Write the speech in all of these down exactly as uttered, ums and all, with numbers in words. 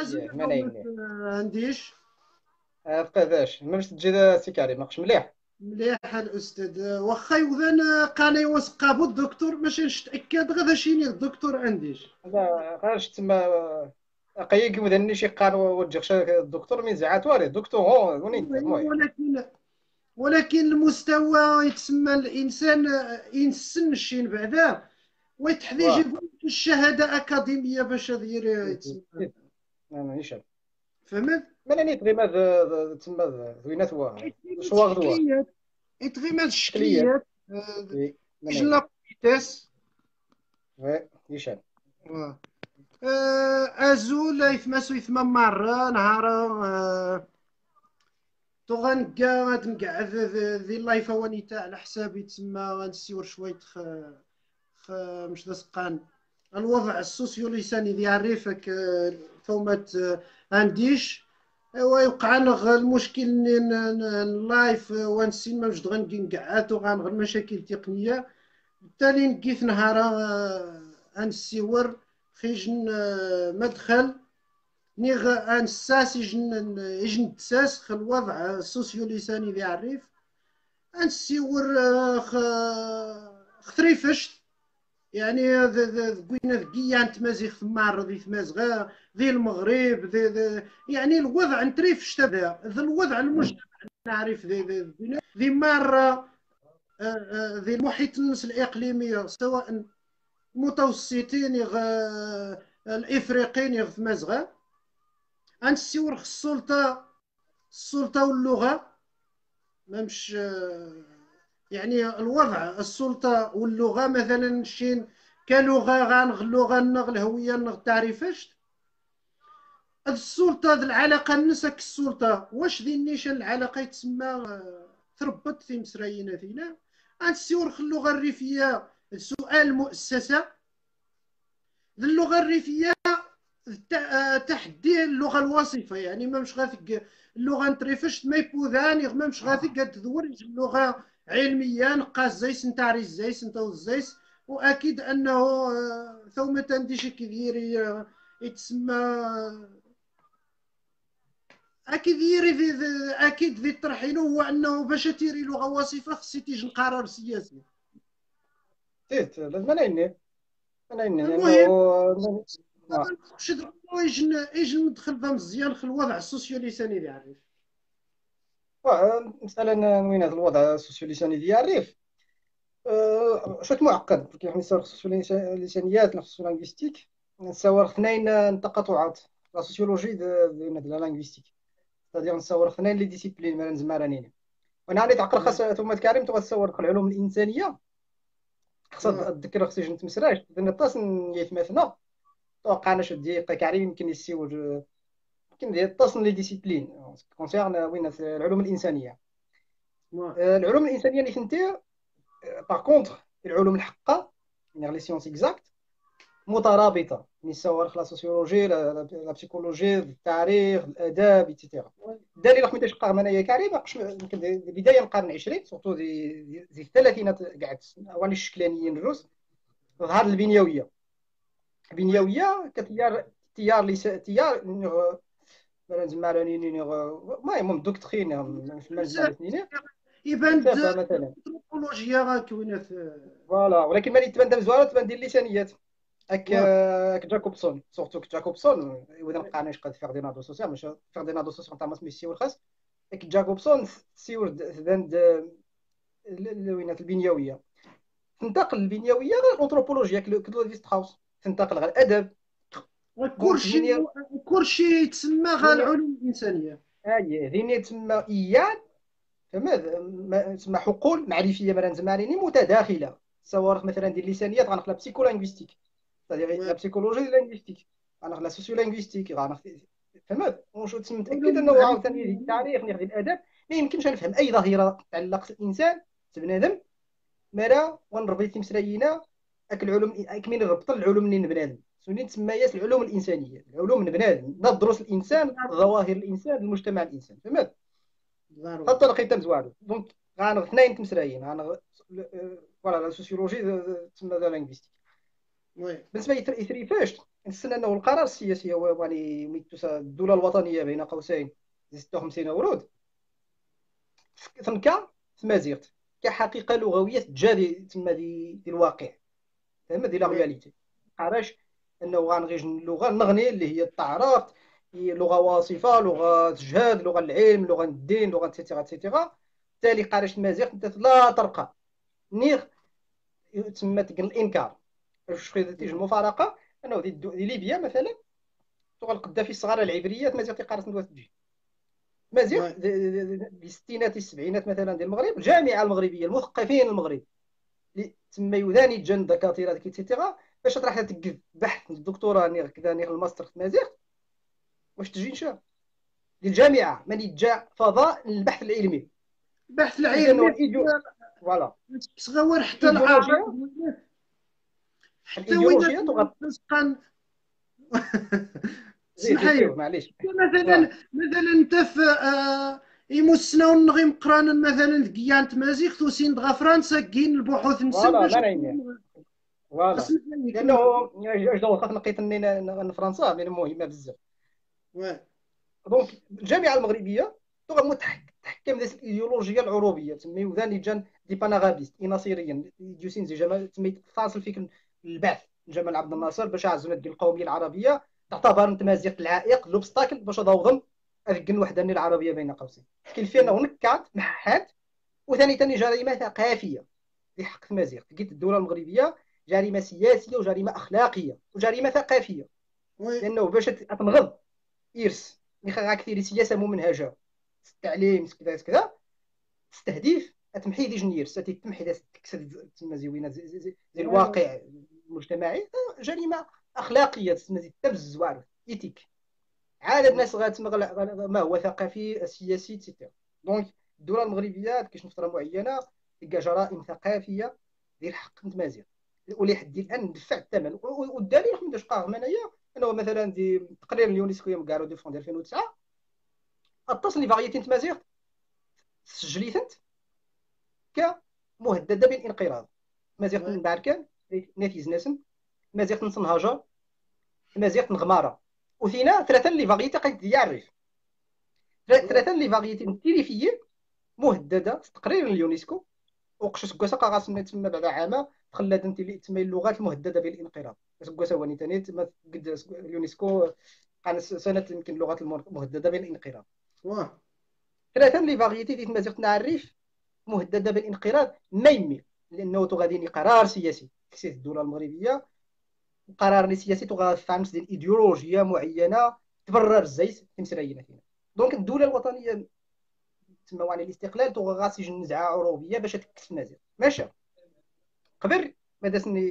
ياه مازال ما ما نايمني. عنديش. بقيتاش ما باش تجي سي كريم ناقش مليح. مليح الأستاذ، واخا يوذان قال يوثق الدكتور باش نتأكد غدا شيني الدكتور عنديش. هذا غاش تما قيك ودني شي قال وجهش الدكتور من زعات والي الدكتور هو وني انت المهم. ولكن ولكن المستوى يتسمى الإنسان إنسان الشين بعدا ويتحتاج واه يكون الشهادة أكاديمية باش دير يتسمى. مانيش عارف. فهمت؟ ما نيت غير ما تما زوينات هو يتغيمات شواغ دوا الشكليات، يتغيمات شكليات. الشكليات. آه، وي ما يجي لا نايم. بيتاس. وي يشان. آه، آه، أزول يثماسو يثما مرة نهار آه، تو غنكا غنقعد ذي اللايف واني تاع على حسابي تسمى غنسيور شوية خ خ مش ذا سقان الوضع السوسيو لساني ديال ريفك ثومات عنديش. ايوا يوقع لغ المشكل ان اللايف وانسي ما مش غنجي نقعد وغنغ المشاكل التقنية. بالتالي نقيت نهار غنسيور خيجن مدخل نيغ انساس يجن يجن تساس خ الوضع السوسيو لساني ديال الريف انسيور خ خريفشت. يعني قوينا ذكية انت مازيغ ثمار ذي ثمازغا ذي المغرب ذي ذي يعني الوضع نتريف شتبع ذي الوضع المجتمع نعرف ذي ذي ذي, ذي مرة آه، آه، ذي المحيط النس الإقليمية سواء متوسطين يغ آه، الإفريقيين يغ ثمازغا انسيور السلطة السلطة واللغة ما مش آه، يعني الوضع السلطة واللغة مثلا الشين كلغة غانغ اللغة نغ الهوية نغ تعريفش السلطة ذي العلاقة نسك السلطة واش ذي النيشان العلاقة يتسمى آه، تربط في مسراينا فينا غنسيور اللغة الريفية سؤال مؤسسة ذي اللغة الريفية تع- تحدي اللغة الوصفة يعني ما مش غاثق اللغة نتريفشت ما يبوذاني ما مش غاثق قد تدورج اللغة علميا نقاس زيس نتاع زيس نتا زيس. واكيد انه آه، ثم تنديش كثير آه، يتسمى اكيد يري ذي ذي- اكيد ذي الطرحين هو انه باش تيري لغة وصفة خصي تيجي قرار سياسي. تيت لازم انا اني انا اني لانه المهم آه. شد يجن يجن ندخل ذا مزيان في الوضع السوسيو لساني اللي عارف. واه، مثلا وين هذا الوضع السوسيوليساني ديال الريف آه، شويه معقد كيف نساو السوسيوليسانيات السوسيولانغويستيك نساور اثنين تقاطعات لا سوسيولوجي ديال لا لانغويستيك c'est-à-dire نساور اثنين لي ديسيبلين مثلا زمرانين وانا غادي تعقل خاص ثم كريم تغساور العلوم الانسانيه خاصها آه. تذكر خصي جنت مسراج لان الطاس يتمثنا توقع انا شد دقيقه كريم يمكن يسيو يمكن ديال الطاس لي ديسيبلين كونسيرن وين العلوم الانسانيه. آه. آه، العلوم الانسانيه اللي فهمتي باغ كونتر العلوم الحقه يعني لي سيونس اكزاكت مترابطه نساو لا سوسيولوجي لا لا بسيكولوجي التاريخ الاداب ايتترا. الدليل رقم تشقى منايا كريم يمكن بدايه القرن العشرين سورتو دي دي الثلاثينات قاعد اواني الشكلانيين الروس ظهر البنيويه. البنيويه كتيار تيار ليس تيار مثلا زعما المهم دوكترين في المجمع الاثنين يبان فلسفه مثلا. الانثروبولوجيا راه كوينه. فوالا ولكن ملي تبان مزواره تبان ديال اللسانيات اك واه اك جاكوبسون سورتو جاكوبسون واذا نقانيش قد فرديناندو سوسيال مش فرديناندو سوسيال تاع ماسمي سيور خاص اك جاكوبسون سيور داند وينات البنيويه تنتقل البنيويه غير الانثروبولوجيا كلو فيستراوس تنتقل غير الادب. دونك كلشي فين كلشي يتسمى غير فين العلوم الانسانيه. اي فين تسمى ايان فما ما- تسمى حقول معرفيه مثلا زماريني متداخله سواء مثلا ديال اللسانيات غنخلا بسيكولانغويستيك c'est-à-dire واه la psychologie linguistique غناخذ لا سوسيولانغويستيك غناخذ فهمت واش تم متاكد علوم انه عاوتاني معرفيه. ديال التاريخ ديال الادب ما يمكنش نفهم اي ظاهره تعلق الانسان بنادم مالا ونربط مسراينا اك العلوم اك من ربط العلوم من بنادم سوني تسميات العلوم الانسانيه العلوم من بنادم ندرس الانسان ظواهر الانسان المجتمع الانسان فهمت ضروري. حتى لقيت مزوار دونك غان اثنين تمسرايين غان فوالا لا سوسيولوجي تسمى لا لينغويستيك وي بالنسبه يثري فاش نستنى انه القرار السياسي هو يعني ميتوس الدوله الوطنيه بين قوسين ستة وخمسين ورود ثنكا تمازيغت كحقيقه لغويه تجاري تما دي, دي الواقع فهمت دي لا وي رياليتي علاش انه غنغيج اللغه نغني اللي هي التعرف هي لغه واصفه لغه تجهاد لغه العلم لغه الدين لغه تيتيرا تيتيرا بالتالي قارش المزيغ انت لا ترقى نيغ تسمى تقن الانكار واش تيجي المفارقه انه دي, دي ليبيا مثلا تغلق القذافي الصغار العبريات مازال تيقارس ندوات تجي مازال وي في الستينات السبعينات مثلا ديال المغرب الجامعه المغربيه المثقفين المغرب اللي تسمى يوداني جن دكاتره كيتيرا باش تروح تكتب بحث الدكتوراه نيغ كذا نيغ الماستر في مازال واش تجي نشا ديال الجامعه من يتجا فضاء للبحث العلمي البحث اذا العلمي الايديو فوالا تصغر حتى الايديولوجيا العرب، حتى وين الايديولوجيا تغ... تسقن. زيد اسمح زيد لي، سير معليش مثلا واه مثلا انت في آه يمسنا ونغي مقرانا مثلا كيان تمازيغ توسين دغا فرنسا كاين البحوث نسن فوالا باش ما نعيم فوالا اسمح لي لانه كمل. اش دو خاطر لقيت اني فرنسا من مهمه بزاف واه دونك الجامعه المغربيه تغ تحكم ذات الايديولوجيا العروبيه تسمي وذاني جان دي باناغابيست ناصيريا يديوسين زي جمال تسمي فاصل فيك البعث جمال عبد الناصر باش عزلنا ديال القوميه العربيه تعتبر انت مازيغ العائق لوبستاكل باش تضوضن هذيك الوحده العربيه بين قوسين كاين فينا ونكات محات وثاني ثاني جريمه ثقافيه في حق المزيغ لقيت الدوله المغربيه جريمه سياسيه وجريمه اخلاقيه وجريمه ثقافيه وي لانه باش تنغض إرث اللي كثير سياسة ممنهجة التعليم كذا كذا تستهدف تمحي دي جنير ستي تمحي دي تسمى زوينة زي, زي, زي, زي وي الواقع المجتمعي جريمة أخلاقية تسمى زي التبز وعرف إيتيك عاد الناس غاتسمى ما هو ثقافي سياسي تيتير دونك الدولة المغربية كاش فترة معينة تلقى جرائم ثقافية ديال حق متمازيغ ولي حد الان ندفع الثمن والدليل حمد قاغ منايا انه مثلا دي تقرير اليونسكو يوم كارو دي فون ألفين وتسعة اتصل لي فاريتي تمازيغ سجليتنت كمهدده بالانقراض مازيغ وي نباركان ناتيز ناسن مازيغ نصنهاجر مازيغ نغماره وثينا ثلاثه اللي فاريتي قد يعرف ثلاثه اللي فاريتي تيليفيين مهدده في تقرير اليونسكو وقش سكوسا قاغاس تما بعد عام تخلات انت اللي تسمى اللغات المهدده بالانقراض سكوسا هو ثاني تما قد اليونسكو قال سنه يمكن اللغات المهدده بالانقراض واه ثلاثه اللي فاريتي ديال مازيغ نعرف مهدده بالانقراض ما يمي لانه تغاديني قرار سياسي تكسيس الدوله المغربيه قرار سياسي تغافانس ديال ايديولوجيا معينه تبرر الزيت تمسرينا فينا دونك الدوله الوطنيه تسمى وعني الاستقلال تغاسي نزعه عروبيه باش تكس مازال ماشي قبل ما داسني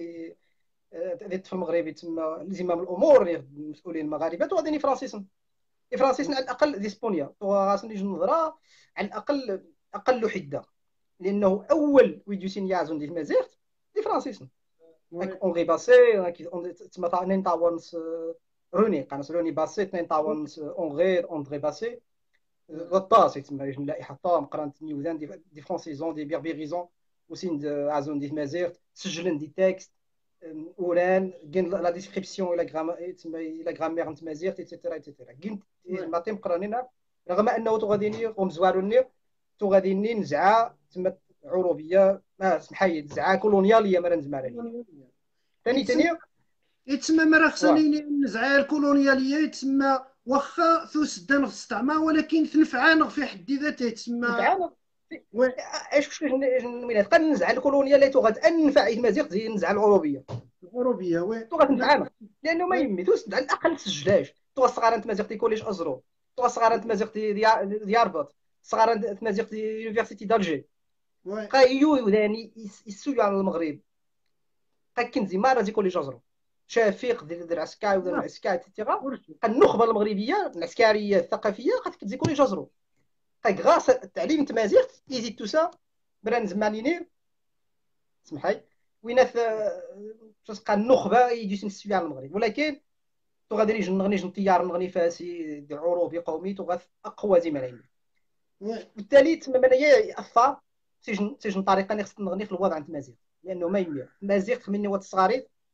في المغرب تسمى زمام الامور المسؤولين المغاربه تغاديني فرانسيسن فرانسيسن على الاقل ديسبونيا تغاسني نظره على الاقل اقل حده لانه اول ويديو سينيازون ديال مازيغت دي فرانسيسن وي اونغي باسي تسمى تاع طاونس روني قناص روني باسي اثنين طاونس اونغي اندري باسي غطاس تسمى اللائحه طام قرانت نيوزان دي, دي فرونسيزون دي بيربيريزون وسين عزون دي مازيغت سجلن دي تكست اوران كاين لا ديسكريبسيون الى غرام تسمى الى غرامير نت مازيغت ايتترا ايتترا كاين وي ما تيم قرانينا رغم انه تغاديني ومزواروني تغاديني نزعه تسمى عروبيه ما سمحي نزعه كولونياليه ما نزمارني ثاني يتسمى ثاني يتسمى مرة واه خصني النزعة الكولونيالية يتسمى واخا ثوس دان في الاستعمار ولكن تنفعان في حد ذاته يتسمى. نفعنا وي ايش كش من قد نزعه الكولونيال اللي تغاد انفع المزيغ زي النزعه العروبيه الأوروبية وي تغاد لا نفعنا لانه ما وي يمي توس على الاقل تسجلاش تو صغار انت مازيغ تي كوليج ازرو تو صغار انت مازيغ تي دياربط صغار انت مازيغ تي يونيفرسيتي دالجي وي قايو يوداني يسوي على المغرب كنزي ما راه كوليج ازرو شفيق ديال العسكري ولا لا العسكري تيتيغا ورشو النخبه المغربيه العسكريه الثقافيه قد كوليج ازرو غراس التعليم التمازيغ يزيد توسا بران زمانيني سمحي وين تلقى النخبه يجي نسوي على المغرب ولكن تو غادي نجي نغني نطيار نغني فاسي دي عروبي قومي تو غاث اقوى زي ملايين وي بالتالي تما منايا ياثر سجن سجن طريقه اللي خصني نغني في الوضع عند مازيغ لانه ما يمير مازيغ مني وات الصغاري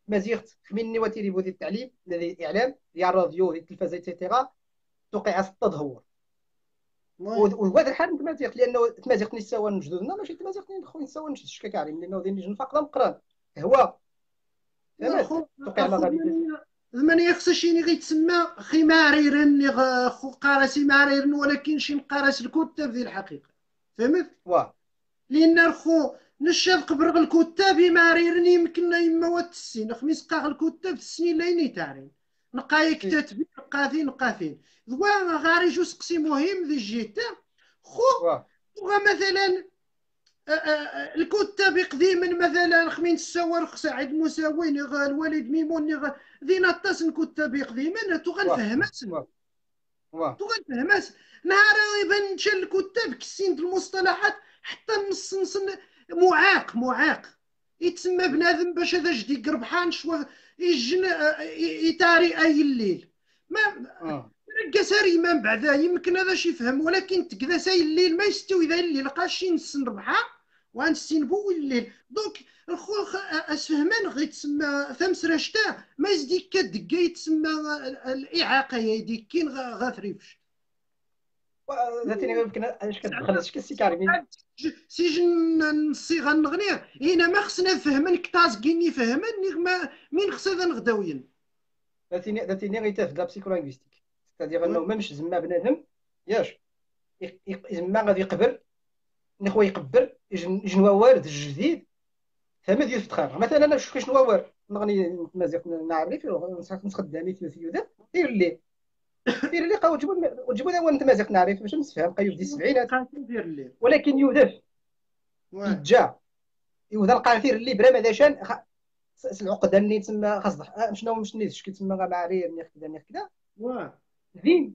مازيغت خميني وتيريبو ديال التعليم ديال الاعلام ديال الراديو ديال التلفازه ايتترا توقع التدهور. المهم وهذا الحال تمازيغت لانه تمازيغت نساو جدودنا ماشي تمازيغت خويا نساو نشكا كاع لانه ديال نجم فاقده مقران هو فهمت اخو توقع لا اخو غادي. زمان خصهاش غيتسمى خماريرا خو قارسي ماريرا، ولكن شي مقارس الكتاب ديال الحقيقه، فهمت؟ واه لان الخو نشاد قبرغ الكتاب ماريرن يمكن يما واتسين خميس قاغ الكتاب السنين ليني تارين نقاي سي كتاتبين نقاثين نقاثين ذوا غاري جو سقسي مهم ذي الجيتا خو واه وغا مثلا آه، آه، الكتاب قديما مثلا خمين السوار سعيد مساوين غا الوالد ميمون غا ذي نطاس الكتاب قديما تو واه غنفهماسن واه واه تو غنفهماس نهار يبان نشا الكتاب كسين د المصطلحات حتى نص نص معاق معاق يتسمى بنادم باش هذا جدي قربحان شوا يجن آه، ي- يتاري اي الليل ما اه قساري من بعدا يمكن هذا شي يفهم، ولكن تكذا ساي الليل ما يستوي ذا الليل قاشي نسن ربحا وانسين بو الليل دونك الخو خ- اسفهمان غيتسمى ثمس رشتا ما يزديك كدقا يتسمى الاعاقه يديك كين غاثريفش ذاتي يمكن اش كتدخل هادشي كسي كارمين. سجن الصيغه النغنيه هنا ما خصنا نفهمن كتاز كيني فهمن ما مين خصنا نغداوين. ذاتي ذاتي غيتافد لا بسيكولينغويستيك ستادير انه ميمش زعما بنادم ياش يق- يق- زعما غادي يقبر ني خويا يقبر يجن يجن وارد الجديد فما ديال الفتخار مثلا انا شوف شنو وارد نغني مازال نعرف نخدم في يودا دير لي دير لي قاو جيبوا وجيبوا لي وانت مازال نعرف باش نفهم قيو في السبعينات دير الليل ولكن يودف واه يتجا يودا القاعدير اللي بلا ما داشان العقده اللي تسمى خاص شنو مش نيتش كيتسمى غا معرير نيخ كذا نيخ كذا واه زين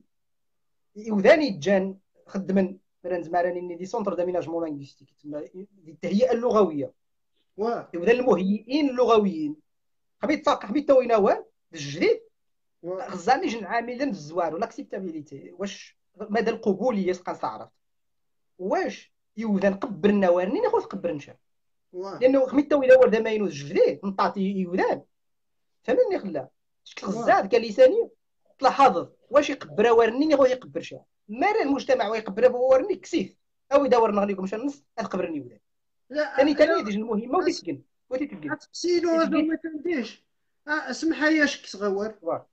يوداني جان خدمن مثلا زعما راني دي سونتر داميناجمون لانغويستيك تسمى دي التهيئه اللغويه واه يبدا المهيئين اللغويين حبيت تاق حبيت توينا وان الجديد واه غزاني جن عاملا الزوار لاكسيبتابيليتي واش مدى القبوليه سقا تعرف واش يوذا نقبر النوارني ناخذ قبر نشا واه لانه خميت توينا ورده ماينوز جديد نطاطي يوذان فهمني خلا شكل واه غزاد كلساني طلع حاضر واش يقبر ورني ناخذ يقبر شا مال المجتمع ويقبر ورني كسيف او يدور نغنيكم مشى النص تقبرني وذا ثاني لا ثاني لا يديج المهمه وتتقن وتتقن اسقسينو هذا تتقن ما كنديش اسمح ياش صغور واه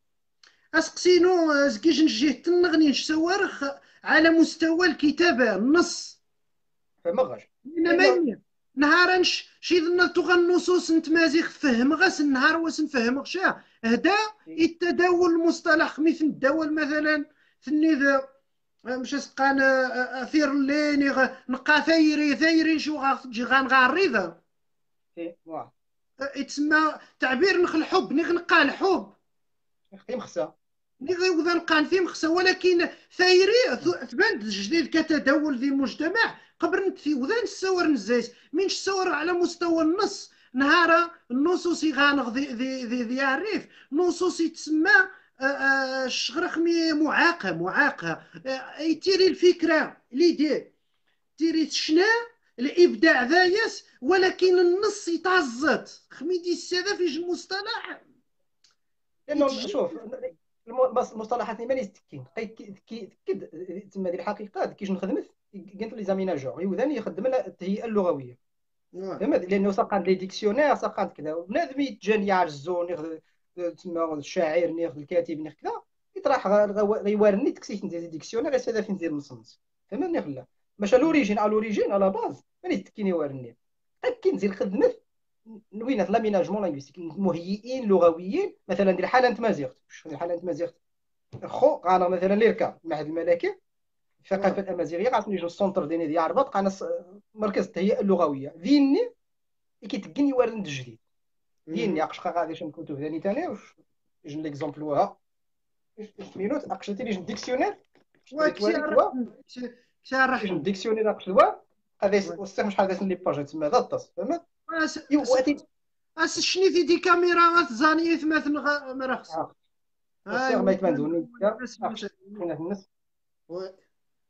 اسقسينو زكيش نجيه تنغني نشسوارخ على مستوى الكتابه النص فما غاش لان ما لانه يمير نهار نش شي ذنا تغى النصوص نتمازيغ فهم غاس النهار واس نفهم غشا هدا التداول المصطلح مثل الدول مثلا ثني ذا مش سقان اثير الليني نقا ثيري ثيري شو غا غنغاري ذا إيه، واه يتسمى تعبير نخ الحب نغ نقال الحب اختي مخسا نغ وذا نقال فيه مخسا، ولكن ثيري تبان جديد كتداول ذي المجتمع قبل نتفي وذا نسور نزايس من نسور على مستوى النص نهار النصوص غانغ ذي ذي ذي, ذي عريف نصوص يتسمى الشغرخمي معاقه معاقه يتيري الفكره ليدي تيري شنا الابداع ذايس، ولكن النص يتعزت خميدي الساده في المصطلح لانه يتجي شوف الم- المصطلحات اللي ماني تكين تاكد تما ديال الحقيقه كيش نخدمت قلت لي زاميناجور يوذاني يخدم لها التهيئه اللغويه فهمت لانه ساقط لي ديكسيونير ساقط كذا بنادم يتجان يعجزون ياخذ تما الشاعر ياخذ الكاتب ياخذ كذا يطرح غيوارني تكسيت ندير ديكسيونير يستافد فين ندير نصنص فهمتني خلا ماشي لوريجين على لوريجين على باز ماني تكين يوارني كي نزيد خدمت نوينات لاميناجمون لانغويستيك مهيئين لغويين مثلا ديال حاله تمازيغت شوف حاله تمازيغت خو انا مثلا ليركا المعهد الملكي الثقافه الامازيغيه قاعد نجي السونتر ديالي ديال عربات قاعد مركز التهيئه اللغويه ذيني كيتقني وارد الجديد ديني اقش غادي شنو كتب ثاني ثاني واش جن ليكزومبل وها مينوت اقشتي لي جن ديكسيونير وكسي تواليت عرفت وا كسي جن عرفت ديكسيونير اقش وا هذا وستخدم شحال هذا لي باج تما هذا الطاس فهمت يو واتي اس شني في دي كاميرا زانية مثل مرخص السير هاي ما يتمنزوني الناس اقش هنا الناس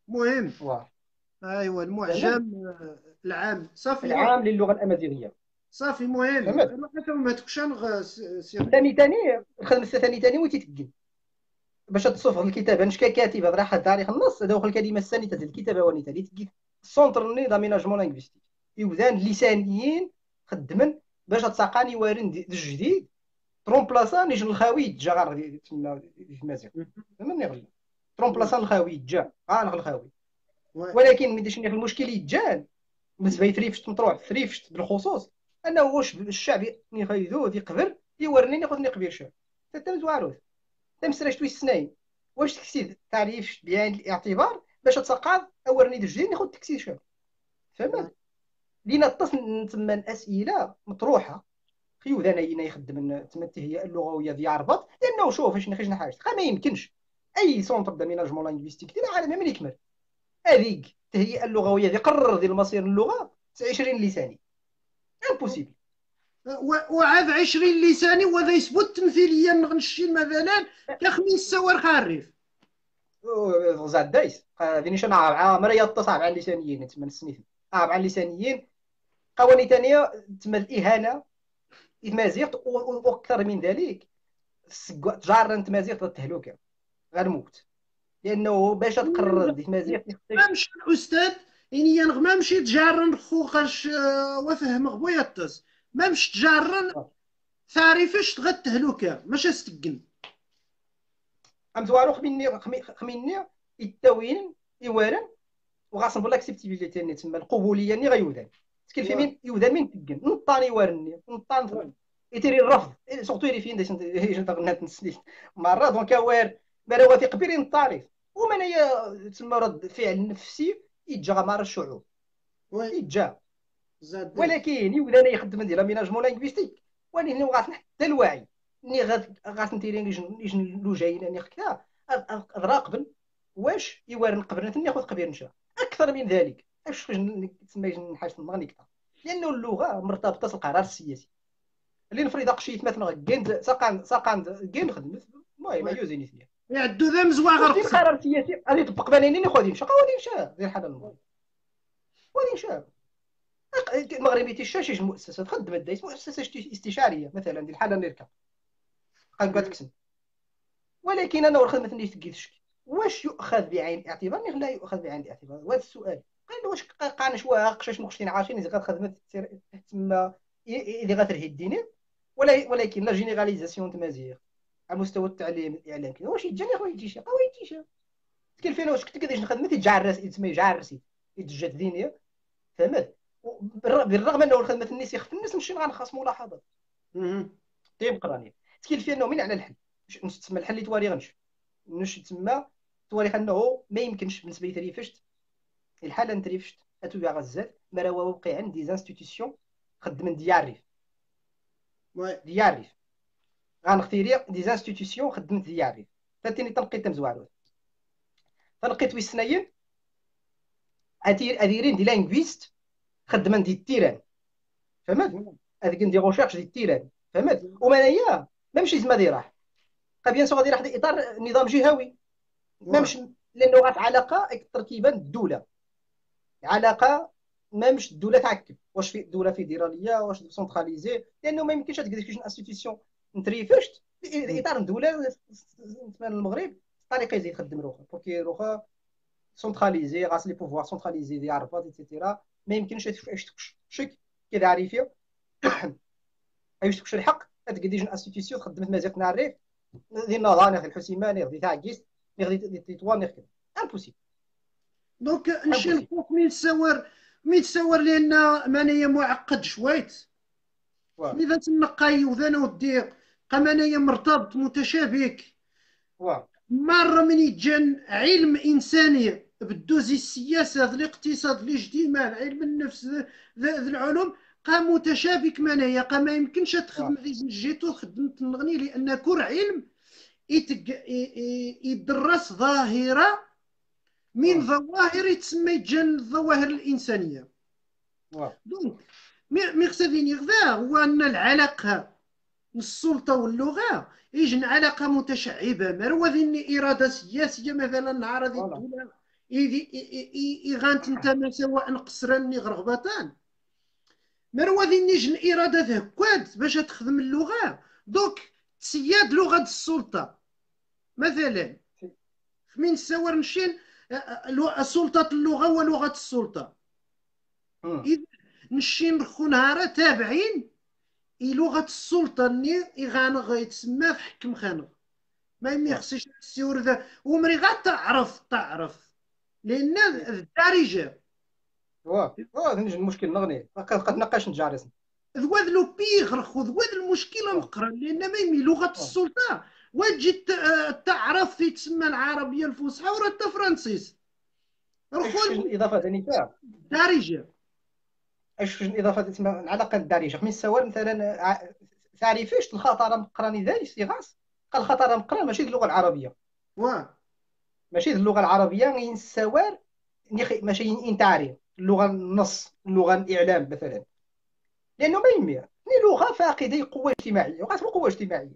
مهم واه ايوا فهمت المعجم العام صافي العام للغه الامازيغيه صافي مهم فهمت. انا حتى ما تكشن سي. ثاني ثاني الخدمه الثاني ثاني وين تيتقن باش تصوف الكتابه نش ككاتب هضر حد تاريخ النص هذا هو الكلمه الثانيه تاع الكتابه ونيتا اللي تجي السونتر ني داميناجمون لينغويستيك يوزان اللسانيين خدمن باش تساقاني وارن دي الجديد ترومبلاسا نيجي الخاوي جا غير تما في المزيغ فهمتني غير ترومبلاسا الخاوي جا غير الخاوي. ولكن ملي شنو المشكل يتجان بالنسبه لثريفشت مطروح ثريفشت بالخصوص انه واش الشعب يخيدو يقبر يورني ناخذ نقبير شاب تم زواروث تم سرشتو السناي واش تكسيد تعريف بعين الاعتبار باش تسقط اورني الجديد ناخذ تكسيد شاب فهمت. لينا تصل تما الاسئله مطروحه خيو ذا هنا يخدم تما التهيئه اللغويه ديال عربط لانه شوف اش نخرج حاجه ما يمكنش اي سونتر داميناجمون لينغويستيك ديال العالم من يكمل هذيك التهيئه اللغويه ديال قرر ديال مصير اللغه عشرين لساني امبوسيبل. وعاد عشرين لساني وهذا يثبت تمثيليا نغنشين مثلا كخميس سوار خارف زاد دايس هذه شنو عامر يتصاب على اللسانيين تما السنين على اللسانيين قوانين ثانيه تما الاهانه المازيغ واكثر من ذلك تجار انت مازيغ التهلكه غير موت لانه باش تقرر ديك مازيغ ماشي الاستاذ يعني ما مشي تجارن خوخاش وفهم غبويطس ما مش تجارن تعرفش تغتهلوكا ماشي استقن ام زوارو خميني خميني التوين يوارن وغاصن بالاكسبتيبيليتي ني تما القبوليه ني غيودان تكل في مين يودان مين تقن نطاني وارني نطان يتري الرفض سورتو اللي فين داش نغنات نسليت مره دونك وار ما هو تقبير الطريق ومن هي تما رد فعل نفسي يتجا مع الشعوب يتجا ولكن يودان يخدم ديال ميناجمون لينغويستيك ولكن غاصن حتى الوعي ني غاصن تيرين يجن لو جايين ني خكا راقبن واش يوارن قبل ناخذ قبير نشا اكثر من ذلك اش تسمى حاجه المغنيكتا لانه اللغه مرتبطه بالقرار السياسي اللي نفرض قشيت مثلا كاين ساقان ساقان كاين خدمت المهم يوزيني فيها يعدو ذا مزوا غير القرار السياسي غادي يطبق بالينين ياخذ شا غادي يمشى ديال الحاله المغرب غادي يمشى المغربي تيشا شي مؤسسه تخدم دايس مؤسسه استشاريه مثلا ديال الحاله نركب قال تكسب ولكن انا الخدمه اللي تقيتش واش يؤخذ بعين الاعتبار لا يؤخذ بعين الاعتبار هذا السؤال قال واش قانش واق شاش نقشتين عارفين اذا غتخدم تما اذا غترهي الدين ولكن لا جينيراليزاسيون تمازيغ على مستوى التعليم الاعلام كذا واش يتجاني خويا يتيشا خويا يتيشا كاين فين واش كنت كدير نخدم تيجعرس تسمى يجعرسي يتجات دينيه فهمت بالرغم انه الخدمه الناس يخف الناس نمشي غنخاص ملاحظات طيب قرانيه كاين فين انه من على الحل تسمى الحل اللي تواري غنش نش تسمى تواريخ انه ما يمكنش بالنسبه لي تريفشت الحاله نتريفشت اتو يا غزال ما راه واقع عندي زانستيتيسيون خدمن ديالريف ديالريف غنختاري دي زانستيتيسيون خدمت ديالريف فاتيني تنقيت مزوارو تنقيت ويسنايين ادير اديرين دي لينغويست خدمن دي التيران فهمت هذيك ندير ريشيرش دي التيران فهمت ومنايا ما مشي زعما ديراح بيان سو غادي راح اطار نظام جهوي ما مش لانه غات علاقه تركيبا الدوله علاقه ما مش الدوله تعكب واش في دوله فيدراليه واش سونتراليزي لانه ما يمكنش تقدر كاين انستيتيسيون نتريفشت اطار الدوله المغرب الطريقه يزيد يخدم روخا بوركي روخا سونتراليزي غاس لي بوفوار سونتراليزي ديال عرفات ايتترا ما يمكنش اش تكش شك كذا عارفيه ايش تكش الحق تقدر يجي انستيتيسيون خدمت مازال نعرف دي النظام ديال الحسيماني ديال تاعكيس ديال تطوان نخدم امبوسيبل دونك نمشي نفوق مين تصور مين تصور لان مانيا معقد شويت اذا تنقاي وذانا ودير قمانيا مرتبط متشابك مره من يتجن علم انساني بالدوزي السياسه الاقتصاد الاجتماع علم النفس ذا العلوم قام متشابك منايا قام ما يمكنش تخدم ذي جيتو خدمت نغني لان كور علم يدرس ظاهره من ظواهر تسمى جن الظواهر الانسانيه دونك مي خصني غدا هو ان العلاقه السلطه واللغه يجن علاقه متشعبه مروه ذي اراده سياسيه مثلا نهار هذه الدوله اذا غانت انت سواء قصرني غرغبتان مروه ذي نيجن الإرادة هكاد باش تخدم اللغة. دوك تسياد لغة السلطة مثلا من سوار نشين سلطة اللغة ولغة السلطة. مم. إذا نشين نخو نهارا تابعين لغة السلطة ني إغانغ يتسمى في حكم خانغ ما يمي واه خصيش السيور ذا ومري غا تعرف تعرف لأن الدارجة واه واه هذا المشكل نغني قد قد نقاش نجارس. ذواد لو بيغر خذ ذواد المشكلة واه مقرا لأن ما يمي لغة واه السلطة وتجي ت- تعرف في تسمى العربية الفصحى ورا فرانسيس ايش رخو الاضافه ثاني تاع الدارجة. ايش الاضافه تسمى العلاقه الدارجه خميس سوار مثلا ع- تعريفيش الخطر مقراني ذا يغاس. قال الخطر مقران ماشي اللغه العربيه، واه ماشي اللغه العربيه غير السوار نخ- ماشي ان تعريف اللغه النص اللغه الاعلام مثلا، لانه ما يمي هي لغه فاقده قوه اجتماعيه وغتبقى قوه اجتماعيه.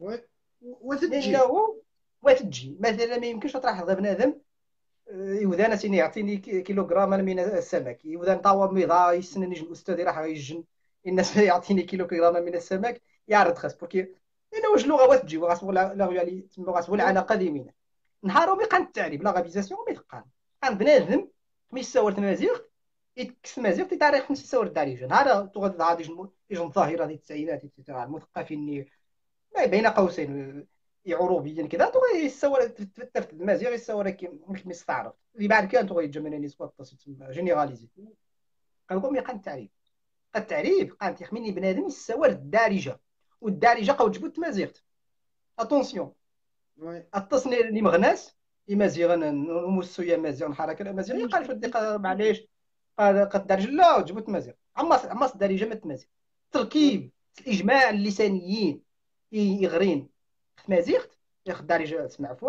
وتجي لانه وتجي مثلا ما يمكنش تطرح هذا بنادم يودانا سيني يعطيني كيلوغراما من السمك يودان طاوة بيضاء يسنني جن الاستاذ راح يجن الناس يعطيني كيلوغراما من السمك يعرض خاص بوركي لانه واش لغه وتجي وغاسبو لا يعني تما غاسبو العلاقه ديمينا نهار مي قان التعريب لاغابيزاسيون مي تقان قان بنادم مش ساور تمازيغ يتكس مازيغ تيتاريخ نسي ساور الدارجه نهار تغاد غادي يجن يجن الظاهره ديال التسعينات المثقفين ما بين قوسين عروبيا كذا تو يسوى تفتف المزيغ يسوى كي مستعرض اللي بعد كان تو يتجمع نسبة تسمى جينيراليزي. كنقول قال التعريف قال التعريف قال تخميني بنادم يسوى الدارجه والدارجه قاو تجبد تمازيغت اتونسيون التصنيع اللي مغناس يمازيغ نمسو مازيغ حركه مازيغ قال فدي معليش قال قد الدارجه لا جبت مازيغ عماس عماس الدارجه ما تمازيغ تركيب الاجماع اللسانيين يغرين مازيغت ياخد الدارجه تسمع عفوا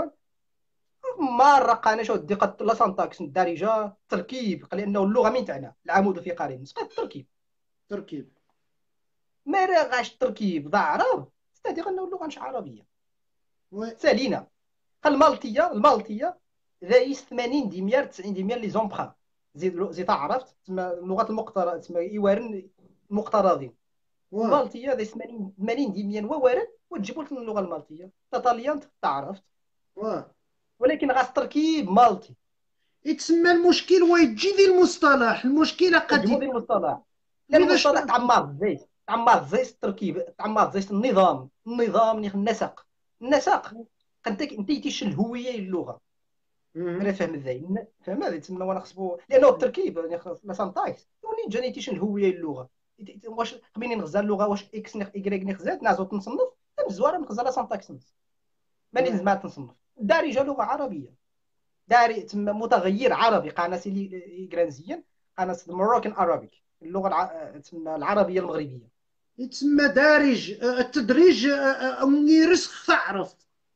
ما رقاناش ودي قد لا سانتاكس الدارجه التركيب لانه اللغه من تاعنا العمود في قارين نسقط التركيب تركيب ما راغاش التركيب ضاع عرب استدير انه اللغه مش عربيه سالينا. المالتيه المالتيه ذايس ثمانين ديميار تسعين ديميار لي زومبران زيد زيد عرفت تسمى اللغات المقترض تسمى يوارن المقترضين المالتيه ذايس ثمانين ثمانين ديميان ووارن وتجيبوا لك اللغه المالتيه طاليان تعرفت واه ولكن غاس تركيب مالتي يتسمى المشكل ويجي ذي المصطلح المشكلة قد وجبوا لي المصطلح لا إذا المصطلح شرط تعمر زيت تعمر زيت التركيب تعمر زيت النظام النظام النسق النسق انت انت تيش الهويه اللغه انا فاهم ازاي فاهم هذا تسمى وانا خصبو لانه التركيب يعني لا سانتاكس وني جاني تيش الهويه اللغه واش خميني نغزى اللغه واش اكس نخ ايكغيك نخزات نعزو تنصنف مزواره نغزى لا سانتاكس ماني لازم تنصنف دارجه لغه عربيه داري تسمى متغير عربي قناة إنجليزيا قناة الموروكان أرابيك اللغة الع... تسمى العربية المغربية. يتسمى دارج آه، التدريج آه، آه، أو رسخ تعرف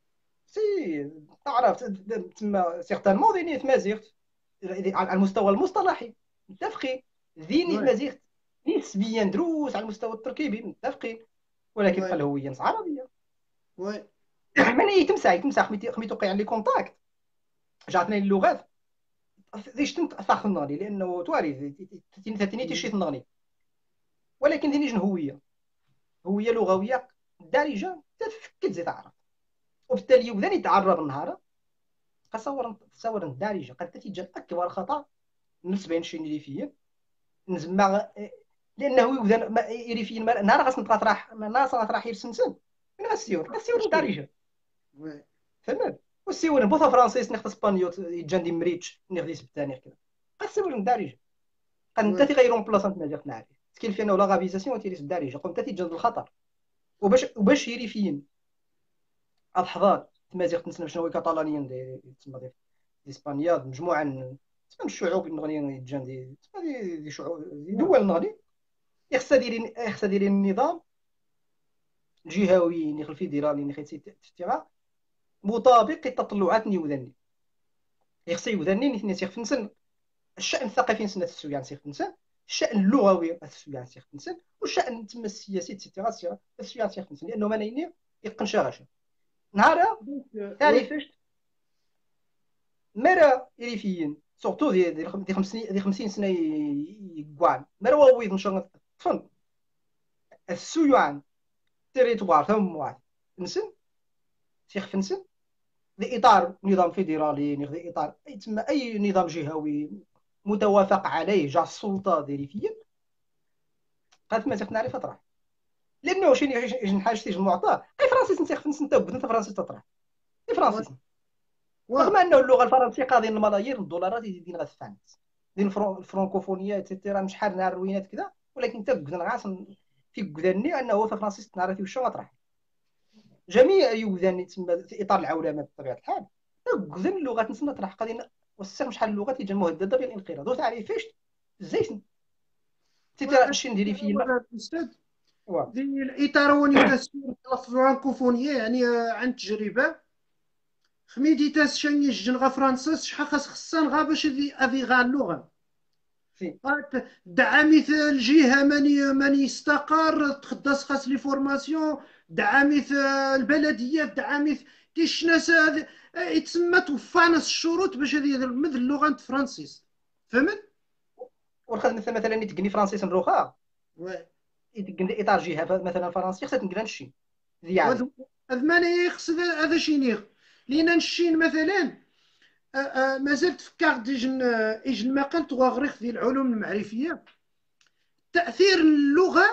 سي تعرف تسمى سيغتانمون ذيني تمازيغت على المستوى المصطلحي متفقين ذيني وي تمازيغت نسبيا دروس على المستوى التركيبي متفقين ولكن وي الهوية عربية. وي ماني تمسح تمسح خميتي خميتو توقع لي كونتاكت جاتني اللغات ذيش تنت النغني لانه تواري تتني تيشي النغني ولكن دينيش هويه هويه لغويه دارجه تفكت زي تعرف وبالتالي يبدا يتعرض النهار تصور تصور دارجه قد تتجن اكبر خطا بالنسبه للشيء فيه نزمع لانه يبدا يريفي نهار خاص نطرح نهار خاص راح يرسم سن من السيور السيور دارجه وي فهمت والسيور بوثا فرانسيس نخت اسبانيول يجان دي مريتش نخدي سبتاني كذا السيور دارجه قد انت وي تغيرون بلاصه ماجيك نعرف سكيل فينا ولا غابيزاسيون تيريس الدارجه قمت تيجن الخطر وباش وباش يريفيين اضحضار تمازيغ تنسنا شنو هو كاتالونيين دي تسمى دي دي اسبانيا مجموعه من تسمى الشعوب النغنيين يتجان دي تسمى دي, دي شعوب دي وي دول نغني يخصها ديرين يخصها ديرين النظام الجهوي نخل الفيدرالي نخل تفتيغا مطابق للتطلعات نيوذني يخصها يوذني نثني في نسن الشأن الثقافي نسنة السويان سيخ نسن الشأن اللغوي السويان سيخ نسن والشأن تم السياسي تيتيغا السويان سيخ نسن لأنه ما نيني يقن شغاشا نهارا وي تعرفش مرا إريفيين سورتو دي دي خمسين دي خمسين سنة يقوان مرا وويض نشان فن السيوان تيريتوار ثم نسن تيخ نسن في اطار نظام فيدرالي، في اطار اي تما اي نظام جهوي متوافق عليه جا السلطه ديريكيا، قالت ما تقنع لي فطرح. لانه شي يجن حاجه تيجي المعطى اي فرنسيس نتيخ نسن تا بدا فرنسيس تطرح اي و فرنسيس، و رغم انه اللغه الفرنسيه قاضين الملايير الدولارات يدين غتفانس ديال الفرون- الفرنكوفونيه اتسيتيرا مش حال نهار الروينات كذا، ولكن تبدا غاس في قداني انه في فرنسيس تنعرف وشو مطرح جميع يوذان تسمى في اطار العولمه بطبيعه الحال. قدام اللغات نسمى طرح قضيه والسر شحال اللغات اللي مهدده بالانقراض وتعرفيش ازاي تيترا شي نديري في لا الاستاذ واه ذي الاطار ونيتاسيون الفرنكوفونيه يعني آه، عن تجربه خميدي تاس شني الجن غا فرنسا شحال خاص خصان غا باش هذي هذي غا اللغه سي دعا مثل الجهه من من يستقر تخدس خاص لي فورماسيون، دعا مثل البلديه، دعا مثل كيش ناس هذه- يتسمى توفانس الشروط باش هذه مثل اللغه الفرنسيس فهمت؟ والخدمه مثلا مثلا تقني فرنسيس نروخا وي. تقني اطار جهه مثلا فرنسي خصها تنقرا الشي ديالي. وهذا هذا ما يقصد هذا شي نيغ لينا نشين مثلا آه، آه، مازال تفكر ديجن آه، إيجن مقال تغريق في العلوم المعرفيه تاثير اللغه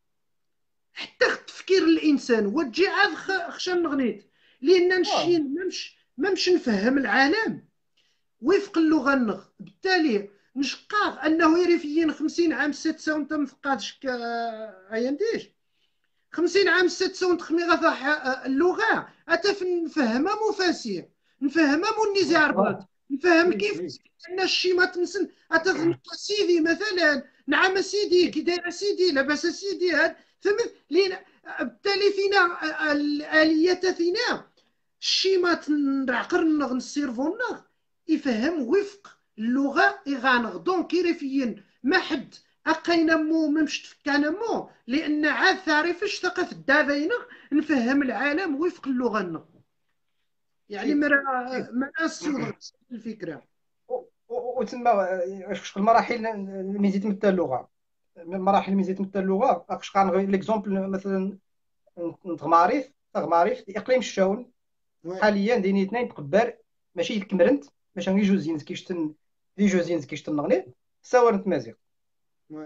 حتى تفكير الانسان وتجي عاد خ- خشان نغنيت لان واه نشين ممش ممش نفهم العالم وفق اللغه النغ بالتالي نشقاق انه يريفيين خمسين عام ستة وانت مفقادش ك ايا ديش خمسين عام ستة وانت خمي غفا اللغه اتف نفهمها مفاسير نفهمها منيزي عربات واه نفهم وي كيف وي ان الشي ما تنسن اتف نلقى سيدي مثلا نعم سيدي كي داير سيدي لاباس سيدي هاد فهمت لين بالتالي فينا الاليات فينا الشي ما تنعقر نغ السيرفو نغ يفهم وفق اللغه يغانغ دونك يريفيين ما حد اقينا مو ممش تفكانا مو لان عاد تعرفش ثقافه الدابينغ نفهم العالم وفق اللغه نغ يعني سي مرا سي ما نسيو الفكره. وتما واش المراحل اللي تمثل اللغه، المراحل اللي تمثل اللغه اش كان ليكزومبل مثلا تغماريف تغماريف اقليم الشاون وي حاليا ديني اثنين تقبر ماشي الكمرنت ماشي غير جوزين كيشتن دي جوزين كيشتن نغني ساورنت مازيغ وي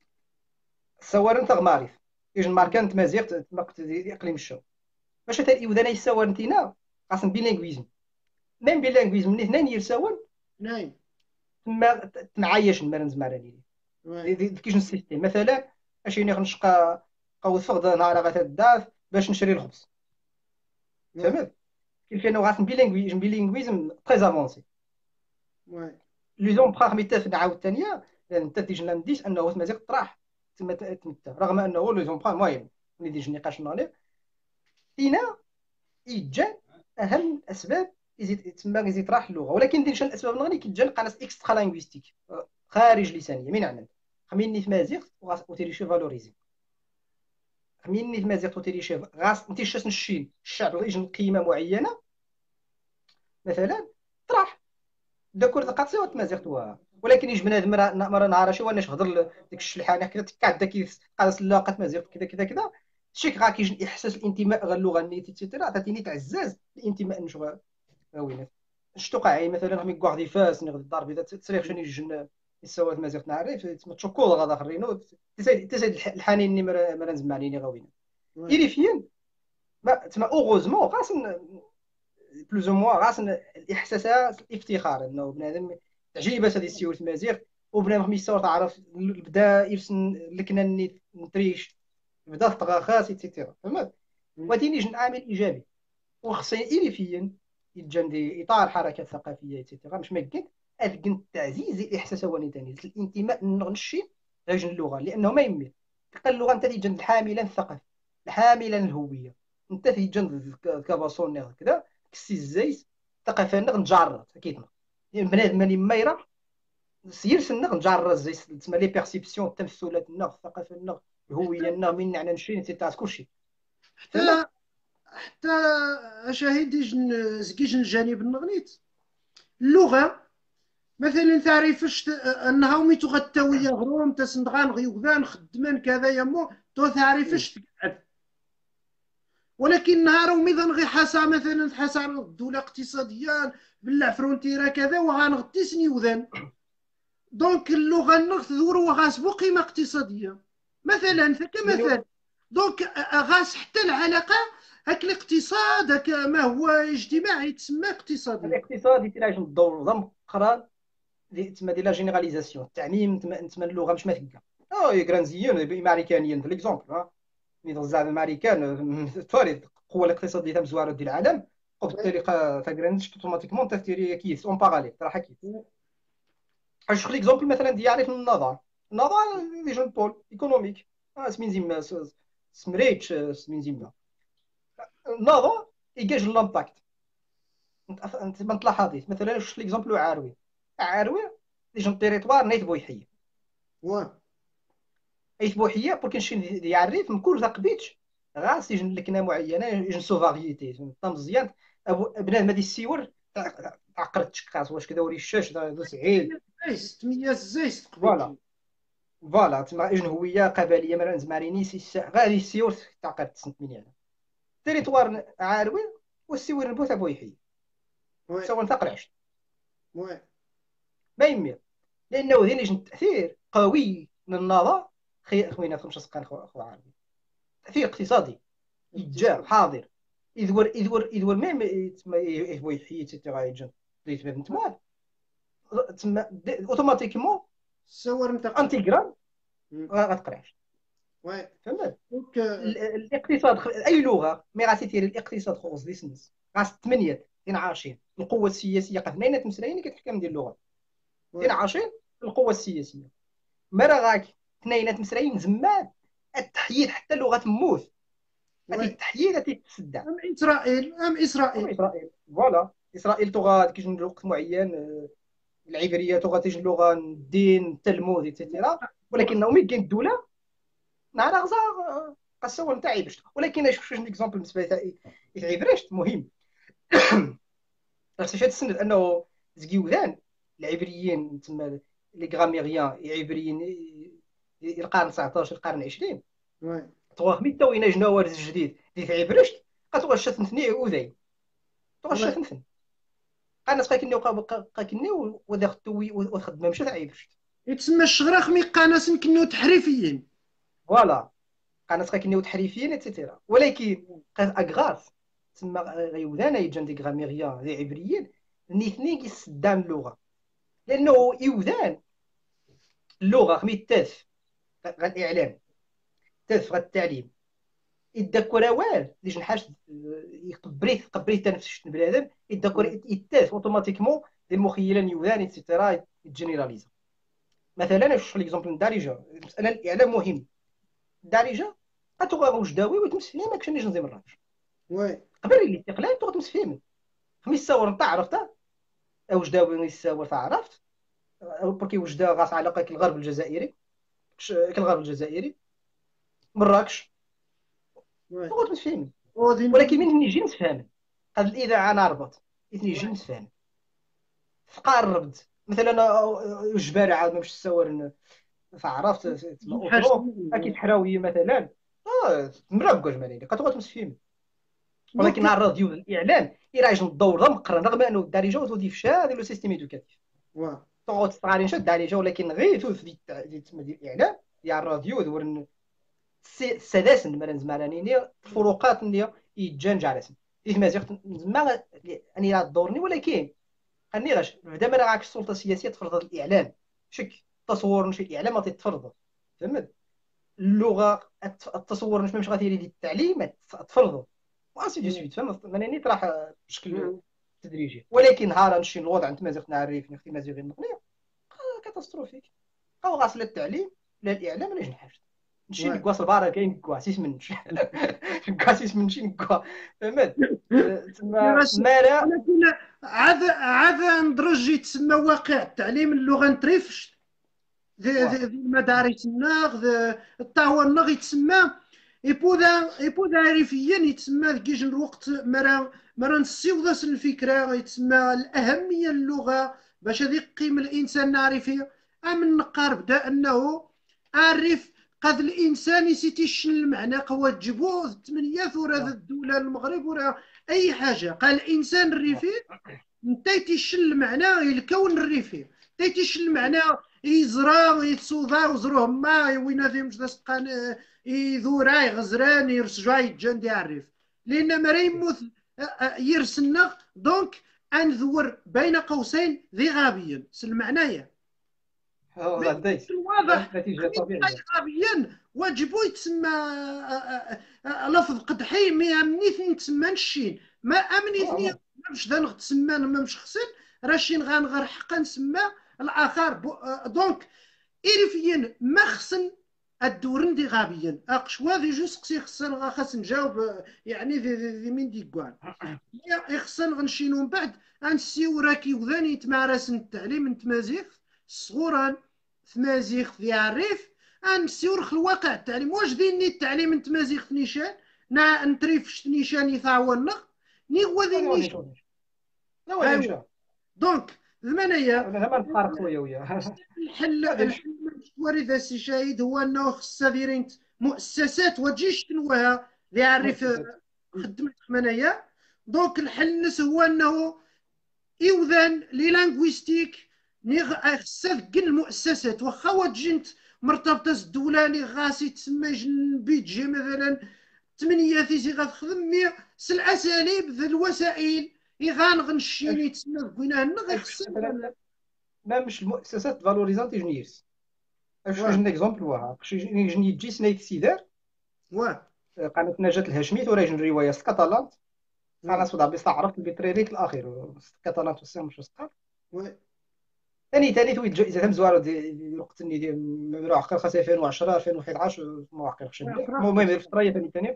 ساورنت غماريف يجن ماركان مازيغ تمقت دي اقليم الشاون باش تا يودانا يساورنتينا خاصن بيلينغويزم ميم بيلينغويزم من اثنين يساون ناي تما تمعايش المرن زمراني وي دي دي كيش السيستيم مثلا اش يعني غنشقى قوت فقد نهار غاتا الداف باش نشري الخبز وي فهمت كيف انه غاس بيلينغويزم بيلينغويزم تري افونسي وي لي زومبراغ ميتا عاود الثانيه لان انت تيجي نديش انه تمازيغ طرح تما تمتا رغم انه لي زومبراغ المهم ملي يجي نقاش نغلي فينا يتجان اهم الاسباب يزيد تما يزيد راح اللغه، ولكن دير شان الاسباب نغني كيتجان قناص اكسترا لينغويستيك خارج لسانيه من عندنا خميني في مازيغ وتيريشي فالوريزي خميني في مازيغ وتيريشي غاس انت شاس الشين الشعب يجن قيمه معينه مثلا طرح داكور دقات سوا تمازيغ، ولكن يجي بنادم مره نهار شي وانا هضر ديك الشلحانه كذا تكاد كيف قاس لاقات مازيغ كذا كذا كذا شيك غا كيجي احساس الانتماء غا اللغه نيتي تيتيرا تعطيني تعزاز الانتماء نشوف وين شتوقع مثلا هم يقعد فاس نغد الضرب اذا تسريح شنو يجن السواد مازيغ نعرف تما تشكو غادا خرينو تسايد تسايد الحنين اللي مرا مرا نزمانيني غاوينا وي يري فين ما تما اوغوزمون خاصن بلوز او موا خاصن الاحساسات الافتخار انه بنادم تعجيبه هذه السيوله مازيغ وبنادم خميس صور تعرف بدا يرسن لكنا نتريش بدا طغاخاس ايتترا فهمت وديني جن عامل ايجابي وخصني إلي فين يتجن دي اطار حركه ثقافيه ايتترا مش مكن اذكن تعزيز الاحساس هو ثاني الانتماء نغنشي غير اللغه لانه ما يمي تلقى اللغه انت تيجن الحاملا الثقافي الحاملا الهويه انت تيجن كباصون هكذا كسي الزيت الثقافه نجرد اكيد يعني بنادم ماني مايره سير سنغ نجرد زي تسمى لي بيرسيبسيون التمثلات النغ الثقافه النغ الهويه حتى النغ من نعنى نشري تاع كلشي حتى فهمت حتى شاهد جن زكيجن الجانب النغنيت اللغه مثلا تعرفش انها ميتو غتاويه غروم تسندغان غيوغان خدمان كذا يمو تو تعرفش تقعد. ولكن نهار وميضا غي حاسا مثلا حاسا الدوله اقتصاديا بالله فرونتيرا كذا وغانغطي سنيوذان دونك اللغه نغ ذور وغاسبو قيمه اقتصاديه مثلا كمثال. دونك غاس حتى العلاقه هاك الاقتصاد هاك ما هو اجتماعي تسمى اقتصادي. الاقتصاد يتلاش الدور ضم قران تسمى ديال لا جينيراليزاسيون التعميم تسمى اللغه مش مثقه اه يكرانزيين امريكانيين في ليكزومبل ميدو زعما الامريكان تفارض القوه الاقتصاديه تاع مزواره ديال العالم وبالتالي فكرانش اوتوماتيكمون تاثيري كيس اون باراليل راح كيس. اش خلي اكزومبل مثلا ديالي في النظر النظر دي جون بول ايكونوميك سمين زيما سمريتش سمين زيما النظر يجاج لامباكت انت ما تلاحظيش مثلا واش ليكزومبل عاروي عاروي دي جون تيريتوار نيت بويحيه واه ايت بوحيه بور كنشي يعرف من كل تقبيتش غاس يجن لكنه معينه يجن سو فاريتي فهمت مزيان بنادم هادي السيور تعقرت تشكاس واش كذا وري الشاش دو سعيد زيست مية زيست فوالا فوالا تما اجن هويه قبليه مثلا زماريني سي غادي السيور تعقرت سنت من هنا تيريتوار عاروي والسيور نبوت بويحيه سواء تقرعش واه ما يمير لانه ذي يجن تاثير قوي للنظر خي خوينا خمسة سقان خو خو عربي تأثير اقتصادي يتجاه حاضر يدور يدور يدور ميم تما يبغي يحيي تيغا يجن ديت بنت مال تما اوتوماتيكمون صور انت انتيغرال غتقراش واه فهمت. دونك الاقتصاد اي لغه مي غادي تيري الاقتصاد خصوص ليسنس غاس ثمانيه عشرين القوه السياسيه قثنين تمسلاين اللي كتحكم ديال اللغه عشرين القوه السياسيه ما راه غاك اثنين تمسلاين زمان التحييد حتى اللغه تموت هذه التحييد هذه تتسدع ام اسرائيل ام اسرائيل اسرائيل فوالا اسرائيل تغا كيجن وقت معين العبريه تغا تيجن لغه الدين التلمود ايتترا ولكن نومي كاين الدوله نهار غزا قصوا نتاع عيبشت ولكن شوف شوف اكزومبل بالنسبه لي عيبرشت مهم خاص هاد السند انه زكيوذان العبريين تما لي غراميريان عبريين القرن تسعطاش القرن عشرين تغا مي توينا جناوارز الجديد ديال عبرشت قاتو غشات نثني وذاي تغشات نثني الناس قاكني قاكني وذا خدوي وخدمه مشات عيبشت يتسمى الشغراخ مي قاناس كنيو تحريفيين فوالا قناص كنيو تحريفيين ايتترا ولكن اغراس تما غيوذانا يجان دي غراميريان دي عبريين نيثني كيسدان اللغه لانه يوذان اللغه خمي التاف الاعلام تاف التعليم يدكر وال اللي جنحاش يقبريت قبريت نفس البنادم يدكر يتاف اوتوماتيكمون دي المخيلين يوذان ايتترا جينيراليزا مثلا شوف ليكزومبل دارجه المساله الاعلام مهم دارجه غتوغا وجداوي وتمسفيه ما كاينش نزيم الراجل وي قبل الاستقلال تغا تمسفيه خميس ساور انت عرفتها وجداوي نساور عرفت بركي وجدا غاس علاقه كالغرب الجزائري كالغرب الجزائري مراكش تغا تمسفيه ولكن من نجي نتفاهم هاد الاذاعه انا ربط نجي نتفاهم فقربت مثلا جبال عاد ما مش تصور فعرفت اكيد حراويه مثلا اه مرقوا جمالين كتبغى تمسفيهم ولكن على الراديو الاعلام يراجع الدور ده مقرن رغم انه الدارجه وتودي في شاد لو سيستيم ادوكاتيف واه تقعد تقارن شاد الدارجه ولكن غير توث ديال ديال الاعلام ديال الراديو دور السداسن مثلا زمرانين الفروقات اللي يتجانج على اسم ديك مازيغ زعما اني لا دورني ولكن اني غاش بدا ما راكش السلطه السياسيه تفرض الاعلام شك التصور نشي الاعلام ما تتفرض فهمت اللغه التصور مش غادي يدير التعليم تفرض واسي دو سويت فهمت ماني راح بشكل تدريجي ولكن نهار نمشي الوضع انت مازال نعرف نختي مازال النقليه كاتاستروفيك او غاصل التعليم لا الاعلام لا جنحاج نمشي نكواس البارا كاين كواسيس منش كواسيس منشي نكوا فهمت تما مالا ولكن عاد عاد ندرج يتسمى واقع التعليم اللغه نتريفش ذي المدارس الناغ حتى هو الناغ يتسمى يبودا يبودا عرفيا يتسمى كيجن الوقت مرا مرة نسيو الفكرة يتسمى الأهمية اللغة باش هذه قيم الإنسان نعرف فيها. أمن نقارب دا أنه أعرف قد الإنسان يسيتيشن المعنى قوة جبو ثمانية ثورة الدولة المغرب ولا أي حاجة. قال الإنسان الريفي نتيتيشن المعنى الكون الريفي تيتيشن المعنى يزرع يتصوضا وزروه ما وين فيهم جدسقان يذورا يغزران يرسجوا يتجان دي عرف لأن مريموث يرسلنا دونك انذور بين قوسين ذي غابيا المعنايا واضح غابيا واجبو يتسمى لفظ قدحي ما امنيثني تسمى الشين ما امنيثني مش ذا تسمى ما مش خسن راشين غنغر حقا نسمى الاخر دونك إريفيا ما خصن الدورن دي غابيا اقشوا ذي جو سقسي خصن غا خاص نجاوب يعني ذي, ذي, ذي من دي كوان يا خصن غنشينو من بعد غنسيو راكي وذاني تمارس التعليم نتمازيغ صغورا تمازيغ في الريف غنسيو رخ الواقع التعليم واش ديني التعليم نتمازيغ نيشان نا نتريفش نيشان يثاونا ني هو ذي نيشان لا دونك المنايا انا ما نتفارق خويا وياه الحل الحل ورث السي شاهد هو انه خصها دايرين مؤسسات وتجيش تنوها اللي عارف خدمت منايا دونك الحل نس هو انه ايوذان لي لانغويستيك خصها ذكن المؤسسات واخا وتجنت مرتبطه الدوله اللي غاسي تسمى بيدجي مثلا ثمانية تيزي غتخدم مي الاساليب ذي الوسائل يغان غنشيني تسمى بكينا هنا ما مش المؤسسات فالوريزانتي جنيرس اش جن اكزومبل واه جني تجي سنيت سيدار واه قناه نجاة الهاشميت ولا جن روايه سكاتالانت انا صدع بس عرفت البيتريريت الاخير سكاتالانت وسام مش سقط واه ثاني ثاني تويت جائزه هم زوارو دي الوقت اللي دي مبروع عقل خاص ألفين وعشرة ألفين وأحد عشر ما عقلش المهم الفتره ثاني ثاني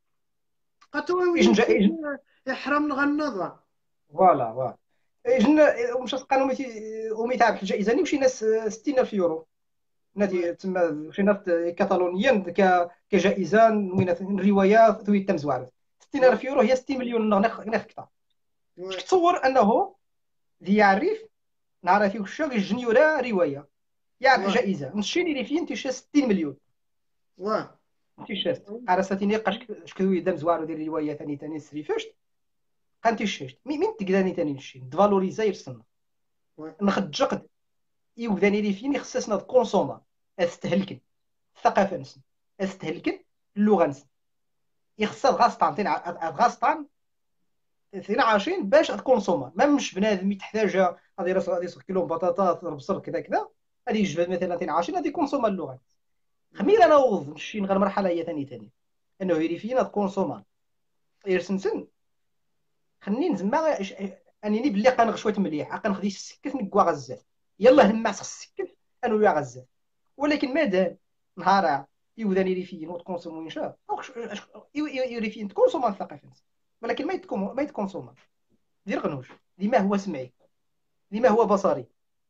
قطوي يحرم نغنض فوالا فوالا جن مش قالوا ميتي ومي تاع الجائزه ني وشي ناس ستين ألف يورو نادي تما شي ناس كاتالونيا ك كجائزه وين روايه ثوي تم زوارف ستين ألف يورو هي ستين مليون نغ نغ كثر تصور انه ذي يعرف نعرف فيه وشا الجنيوره روايه يعرف جائزه نشيني لي فين تيشا ستين مليون واه تيشا عرفتيني قاش شكوي دم زوارو ديال الروايه ثاني ثاني سريفشت قانتي الشيشت مين تقدرني ثاني نشي دفالوريزا يرسلنا نخجقد يوداني لي فين خصنا كونسوما استهلكن الثقافه نسن استهلكن اللغه نسن يخصها غاسطان تين غاسطان اثنين وعشرين باش كونسوما ما مش بنادم يحتاج غادي راس غادي يسق كيلو بطاطا بصل كذا كذا غادي يجبد مثلا اثنين وعشرين غادي كونسوما اللغه خمير انا وظ نشي غير مرحله هي ثاني ثاني انه يري فينا كونسوما يرسنسن خليني زعما انني بلي قنغ شويه مليح قنغدي السكت نكوا غزال يلا هما خص السكت انو يا غزال ولكن مادام نهار يوداني لي فين وتكونسومو ان شاء يوري فين تكونسوم الثقافه ولكن ما يتكون ما يتكونسوم دير غنوش لما هو سمعي لما هو بصري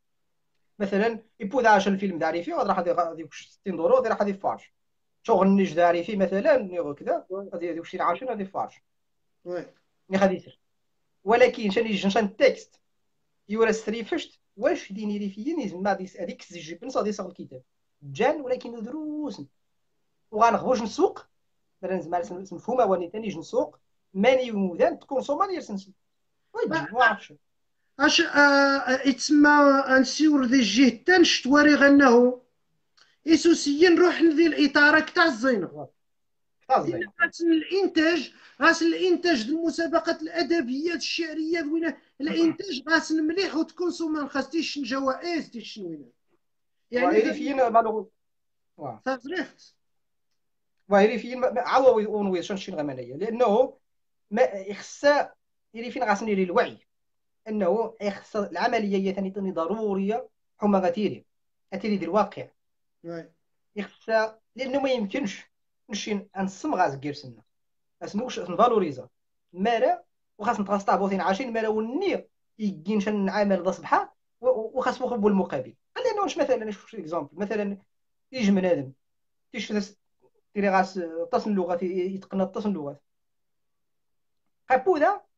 مثلا يبو عشان الفيلم داري فيه غادي غادي ستين دورو غادي راح فارش شغل النج داري فيه مثلا كذا غادي غادي شي عشرين غادي فارش وي مي غادي يسر ولكن شنو يجي نشان التكست يورا السريفشت واش ديني لي فين يزما هذيك الزجي بنص غادي يصغ الكتاب جان ولكن دروس وغنخرج نسوق مثلا زعما مفهومه واني ثاني نجي نسوق ماني ومودان تكونسوما يرسن ويجي ما عرفتش اش يتسمى نسيور ذي الجهه تنشت وري غنه يسوسيا نروح لذي الاطار تاع الزينه غاسل الانتاج غاسل الانتاج المسابقات الادبيه الشعريه وين الانتاج غاسل مليح وتكونسوما ما خاصتيش جوائز دي شنو يعني فين مالو واه فريخت وهيري فين عاود اونوي شنو غمانيه لانه ما يخصها يري فين غاسني لي الوعي انه يخص العمليه هي ثاني ثاني ضروريه حما غتيري غتيري ديال الواقع يخصها لانه ما يمكنش نمشي نصم غاز كيرسنا اسموش نفالوريزا مالا وخاص نتغاسطا بوثين عاشين مالا وني يجي نشان نعامل ذا صبحه وخاص نخرج بالمقابل قال لي واش مثلا نشوف اكزامبل مثلا يجي بنادم تيش تيري غاس تصن اللغات يتقن تصن اللغات قابو ذا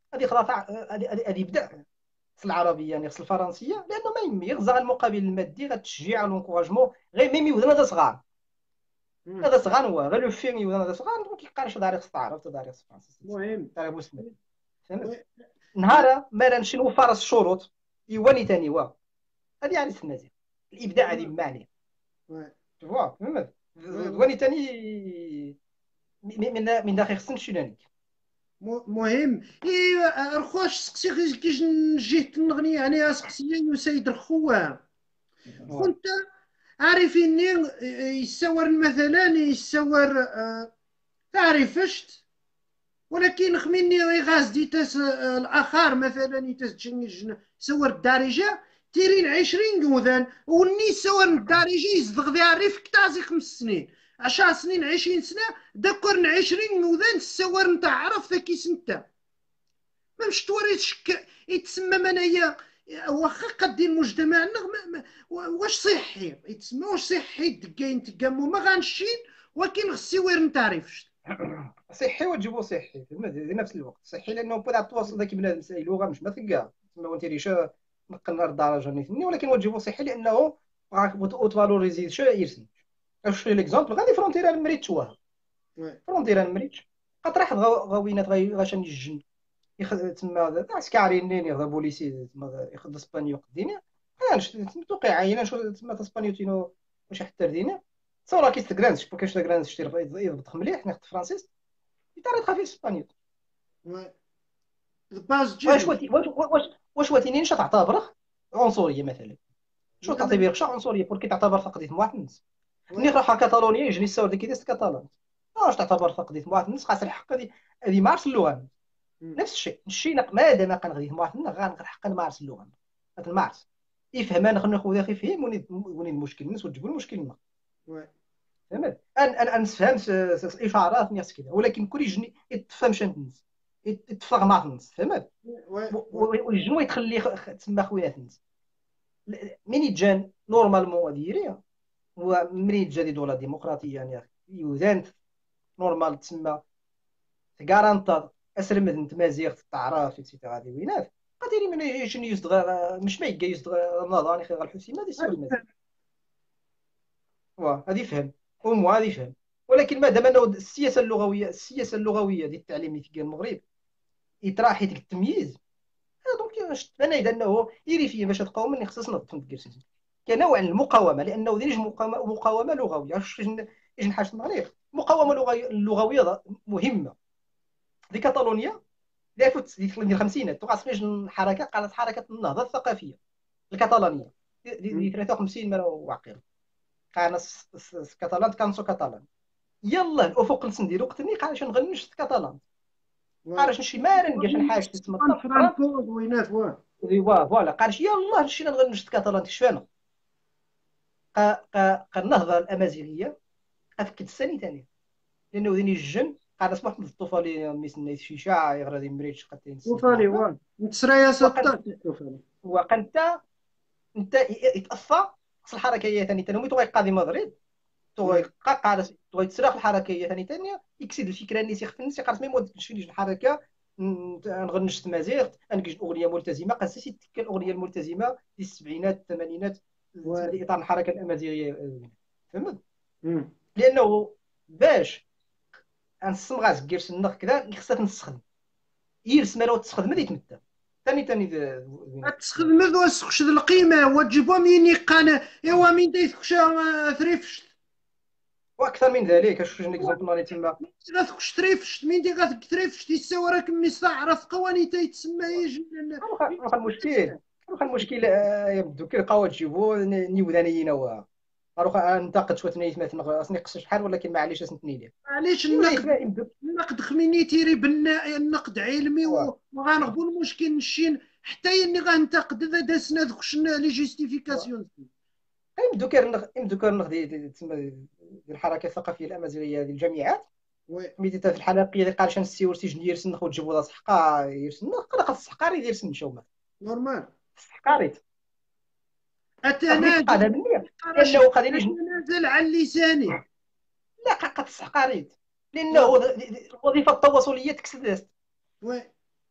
غادي يقرا غادي غادي يبدا في العربيه يعني خص الفرنسيه، لانه ما يمي يغزى على المقابل المادي، غير التشجيع والانكوراجمون، غير ميم يوزن هذا صغار، مم. هذا صغار هو غير لو فيلم يوزن هذا صغار ما كيقارنش تاريخ التعرف تاريخ الفرنسي مهم. تاريخ بوسمه. فهمت؟ و- نهار ما راه نشنو فرس الشروط يواني تاني وا هذه يعني التمازيغ الابداع هذه و- بمعنى و- تفوا فهمت؟ و- واني تاني من من من داخل خصنا نشيلاني. م- مهم اي رخوش سقسي كيش نجيه نغني يعني سقسي يسيد رخوه كنت عارف اني يصور مثلا يصور آه، تعرفشت، ولكن خميني غاز ديتاس آه، الاخر مثلا يتاس تشنج يصور الدارجه تيرين عشرين قوذان وني يصور الدارجه يصدق ذي عرف كتازي خمس سنين، عشر سنين، عشرين سنه، ذكرن عشرين قوذان تصور نتاع عرف ذاك سنتا ما مش توريش يتسمى منايا واخا قد المجتمع ما- ما- واش صحي يتسمى واش صحي دكاين تقامو ما غنشين، ولكن خصي وير نتعرفش. صحي وتجيبو صحي في نفس الوقت صحي، لانه بدا تواصل ذاك بنادم ساي لغه مش مثل كاع تما وانت ريش نقلنا الدرجه نيتني، ولكن وتجيبو صحي لانه راك وتفالوريزي شو يرسم. اش ليكزومبل غادي فرونتيرا المريت تواه فرونتيرا المريت قطرح غاوينات غاشان الجن يخ تما عسكري منين يغدا بوليسي تما ياخذ اسبانيو قدينا هانش توقع عينا شو تما اسبانيو تينو واش حتى ردينا صورا كيس جرانس كاش جرانس شتي يضبط مليح ناخذ فرانسيس يطاري خفيف اسبانيو. باز واش جيرو واتي واش واش واش واتينين شو تعتبره عنصريه مثلا، شو تعتبر شو عنصريه بوركي تعتبر فقديه واحد الناس ملي راح كاتالونيا يجري يساور ديك كيديس كاتالان واش تعتبر فقديه واحد الناس خاص الحق هذه هذه مارس اللغه نفس الشيء الشيء مادام كان غادي واحد غنحق نمارس اللغه غنمارس يفهم انا خلينا ناخذ اخي فهم وني وني المشكل الناس وتجيبوا المشكل لنا. فهمت ان ان نفهم اشارات ناس كذا، ولكن كل يجني يتفهمش الناس يتفق مع الناس فهمت ويجنو يتخلي تما خويا الناس من يتجان نورمالمون ديري هو منين تجا دوله ديمقراطيه يعني يوزان نورمال تسمى كارانتا اسر من تمازيغ تعرف اكسيتيرا هذه وينات قادري من يجي يصدغ مش ما يلقى يصدغ رمضان اخي الحسين هذه سوى المزيغ واه هذه فهم ام هذه فهم. ولكن ما دام انه السياسه اللغويه السياسه اللغويه ديال التعليم اللي في المغرب يطرح ديك التمييز دونك انا اذا انه يري فيه باش تقاوم من خصص نظف نتكلم كنوع المقاومه لانه ديريش مقاومه مقاومه لغويه واش اجي نحاش المغرب مقاومه لغويه لغويه مهمه في كاتالونيا في الخمسينات توقع خرج حركه قالت حركه النهضه الثقافيه الكتالونيه دي ثلاثة وخمسين ما واقيلا كان كاتالان كان سو كاتالان يلا الافق نديرو قتني قال باش نغنيش كاتالان قال شي ما نلقاش حاجه تسمى الطفره فرانكو وينات واه ايوا فوالا قال يلا مشينا نغنيش كاتالان كشفانا النهضه الامازيغيه افكت السنه ثانيه لانه ذيني الجن قال اسمح من الطفل ميسن شيشا يغرى ذي مريتش قتين وفالي واه نتسرايا ستة وقنت انت يتاثر خص الحركيه ثاني ثاني تو قاضي مدريد تو قال تو تسرح الحركيه ثاني ثاني يكسد الفكره اللي سيخ في الناس يقرص ميم تشفيليش الحركه نغنش تمازيغ انكج اغنيه ملتزمه قاسي تلك الاغنيه الملتزمه في السبعينات الثمانينات في اطار الحركه الامازيغيه فهمت لانه باش نسم غاز كيرس النخ كذا خصك نستخدم يرسم لو تستخدم هذه تمثل ثاني ثاني تستخدم ذو سخش القيمه وتجيبوا مين يقان ايوا مين تيسخش ثريفشت واكثر من ذلك اش جن اكزومبل راني تما لا تخش ثريفشت مين دي غاثك ثريفشت يساوي راك مستعرف قواني تيتسمى يجي واخا المشكل واخا المشكل يبدو كيلقاو تجيبو نيودانيين هو اروح ننتقد شويه نيت مثلا اصني قص شحال ولكن معليش اسنتني ليه معليش النقد النقد خميني تيري بناء النقد علمي وغنغبو المشكل نشين حتى اني غنتقد اذا داسنا ذوك لي جيستيفيكاسيون يبدو كير يبدو كير ديال تسمى الحركه الثقافيه الامازيغيه ديال الجامعات ميتيتا في الحلقيه اللي قال شان السيور سجن يرسن خو تجيبو ذا صحقا يرسن قال خاص الصحقاري يدير سن شوما نورمال الصحقاري اتنازل قال مني لانه قال لي اتنازل عن لساني لا قد الصحقاري لانه الوظيفه التواصليه تكسد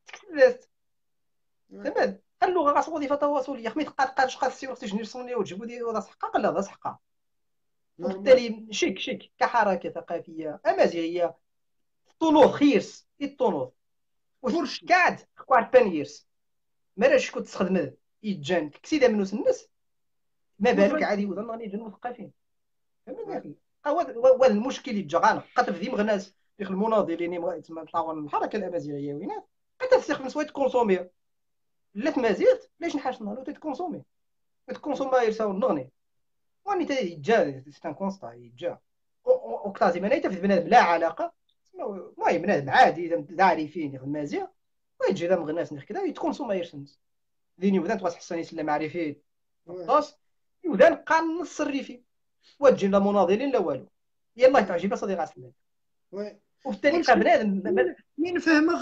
تكتلات. تمام. اللغه خاص وظيفه تواصليه، خمي تقاش خاص سي تجني رسمني وتجبدي ولا صحقا لا لا صحقا. نورمال. وبالتالي شيك شيك كحركه ثقافيه امازيغيه طنوض خيرس الطنوض واش كلشي. كاد خوار بانيرس مالاش كنت تستخدم يتجان كسيده منو سنس، ما بالك عادي وذا غادي يجوا مثقفين. فهمتني يا اخي. هو المشكل يتجا قد في مغناس ديال المناضلين تما طلعوا الحركه الامازيغيه وينات قد تستخدم سويت كونسومي لا ما زلت ليش نحاش نهار تيتكونسومي تيتكونسوما يرساو النغني واني تيجا سيت ان كونستا يتجا وكتازي ما في بنادم لا علاقه. المهم بنادم عادي لا عارفين ياخذ مازيغ ويجي ذا مغناس كذا يتكونسوما يرسنس ديني وذان تواس حساني سلا معرفي طاس وذان قال نص الريفي وتجي لا مناضلين لا والو. يلا تعجب صديق عسلان. وبالتالي قال بنادم من فهمك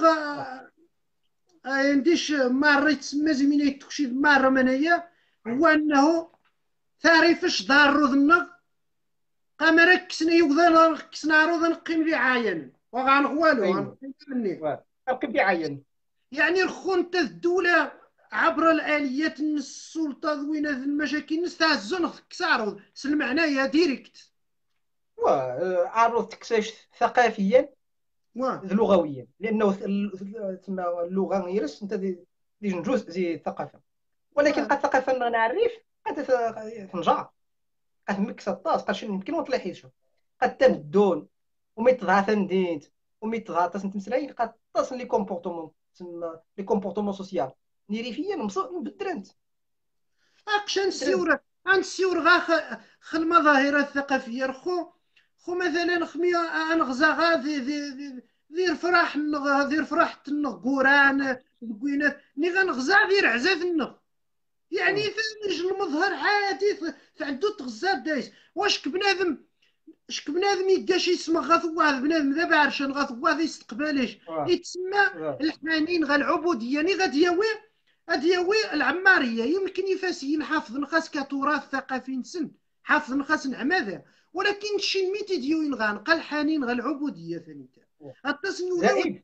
عنديش مرة يتسمى زميلي تكشي مرة منايا هو أنه تعرفش دار رضنا قام ركسنا يوذا ركسنا روضا نقيم لي عاين وغان والو ايوه مني القب يعين يعني الخونت الدولة عبر الآليات السلطة ذوينة المشاكل نستعزن كسارو سلم معناها ديريكت وعرض تكساش ثقافيا واه لغويا لانه تسمى اللغه يرس انت دي دي جزء زي الثقافه. ولكن واه قد الثقافه نعرف قد تنجع قد مكس الطاس قد شنو يمكن وطلع شو قد تبدون وميتضاعف نديت وميتضاعف تمسلاين قد تصل لي كومبورتمون تسمى لي كومبورتمون سوسيال نيريفيا مبدرنت اقشن السيورة عن السيور غا خ المظاهر الثقافية رخو خو مثلا خمي انغزا غا ذي ذي ذي ذي الفرح النغ ذي الفرح النغ قوران قوينات ني غنغزا ذي رعزات النغ يعني ثاني المظهر عادي فعندو تغزا دايس واش بنادم اش بنادم يداش يسمى غاثواه بنادم دابا عرشان غاثواه يستقبلش يتسمى الحنين غا العبودية ني غادي ياوي غادي ياوي العمارية يمكن يفاسي نحافظ نخاس كتراث ثقافي نسن حافظ نخاس نعماذا ولكن شي ميتي ديوين غانقا الحنين غا العبودية ثاني التصنيع زائد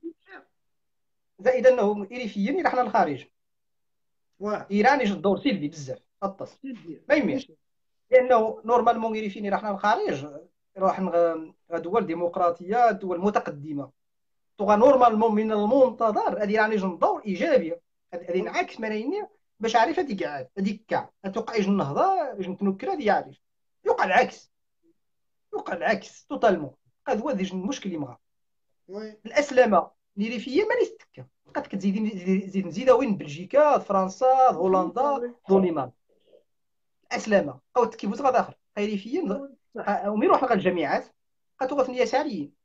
زائد انه إريفيين الى حنا الخارج ايران يجي الدور سلبي بزاف الطس ما يميش لانه نورمالمون إريفيين الى حنا الخارج راح دول ديمقراطيه دول متقدمه طوغا نورمالمون من المنتظر هذه يعني يجي دور ايجابي هذه نعكس ملايين باش عارف هذيك قاعد هذيك كاع توقع يجي النهضه يجي نتنكر هذه يعرف يوقع العكس يوقع العكس توتالمون هذا هو المشكل يمغى الاسلامه الريفيه ما نستكا بقات كتزيد زيد نزيدها وين بلجيكا فرنسا هولندا دونيمان الاسلامه او كيفوز غدا اخر ريفيين ومن يروح لغا الجامعات بقاتو غا يساريين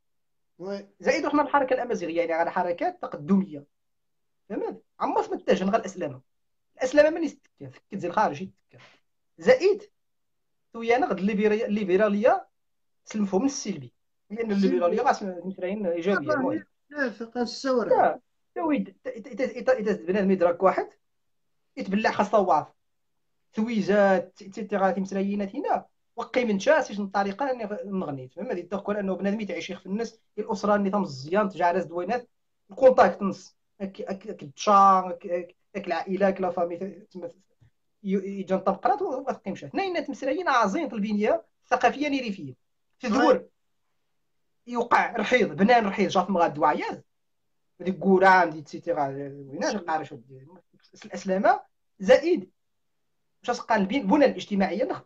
زائد رحنا الحركه الامازيغيه يعني على حركات تقدميه تمام عمر ما تتجه غا الاسلامه الاسلامه ما نستكا كتزي الخارج يتكا زائد ويانا غد الليبراليه سلمفهم من السلبي لان الليبراليه غا مسراين ايجابيه المهم لا فقط الثوره تويد اذا بنادم يدرك واحد يتبلع خاصه وعظ ثويجات تيتيغا تمسراينات هنا وقي من شاس شنو الطريقه اني نغني فما دي تقول انه بنادم يتعيش في الناس الاسره النظام الزيان تجعل دوينات الكونتاكت نص اك اك التشا اك العائله اك لا فامي يجي نطبقات وثقي مشات هنا تمسرايين عازين البنيه الثقافيه ريفيه في دور يوقع رحيض بنان رحيض جات مغاد دواعيات هذيك كوران دي تيتيغا ويناش قارش الاسلامه زائد واش قال البنى الاجتماعيه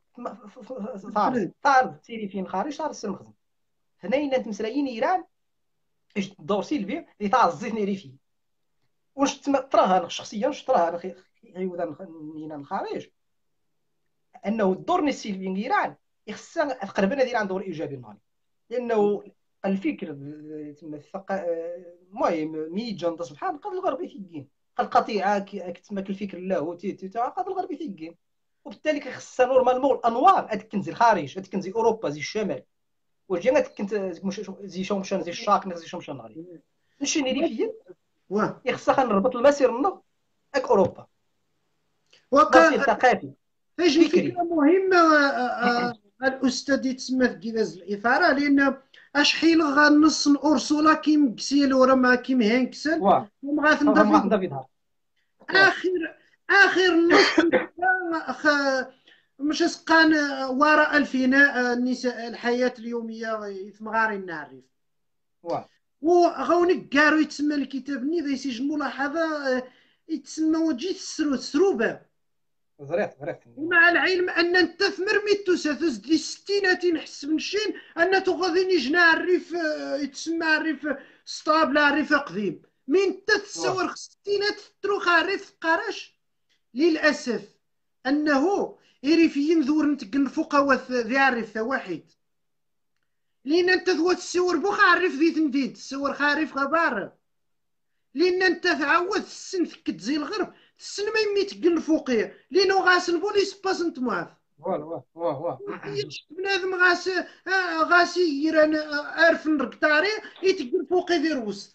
صار صار سيري فين خارج صار السمخزن هنا تمسرايين ايران ايش الدور سيلفي اللي تاع الزيت ريفي واش تراها شخصيا واش تراها غيوذا من الخارج انه الدور السيلفي ايران يخصها تقريبا هذه عنده دور ايجابي نهار لانه الفكر تما الثقه المهم ميجا نض سبحان قد الغربي تيجين قد القطيعه كتما الفكر اللاهوتي تاع قد الغربي تيجين وبالتالي كيخصها نورمالمون الانوار هذيك كنزي الخارج هذيك كنزي اوروبا زي الشمال وجي هذيك كنت زي شومشان زي الشاق زي شومشان نغري نمشي نيريفيا يخصها نربط المسير النغ اك اوروبا وكا ثقافي فكرة مهمة الأستاذ يتسمى في جهاز الإثارة لأن اشحيل غنص اورسولا كيم كسيل ورا ما كيم هانكسن واه ومغاثن غا دافيد. غنبدا في ظهر. واه اخر اخر نص اخ مش اسقان وراء الفناء النساء الحياة اليومية يثمغاري نعرف واه وغونك كارو يتسمى الكتاب ني ذا يسجل ملاحظة يتسمى وجيت السرو السروبة. ظريف ظريف. ومع العلم ان انت ثمر ميتو ستوز دي الستينات نحس نشين ان تغادي جنا الريف يتسمى الريف ستابل الريف قديم من واه تتصور الستينات تروخ الريف قراش. للاسف انه إريفيين ذور نتقن فوق ذي الريف واحد لان انت ذوات السور بوخ الريف ذي تنديد السور خارف غبار لان انت تعود السن ثكت زي الغرب السن ما يمي تقن فوقيه لانه غاس البوليس باس انت معاف واه واه واه واه يش بنادم غاس آه، غاس يران عارف نرقطاري يتقن فوقي ذي الوسط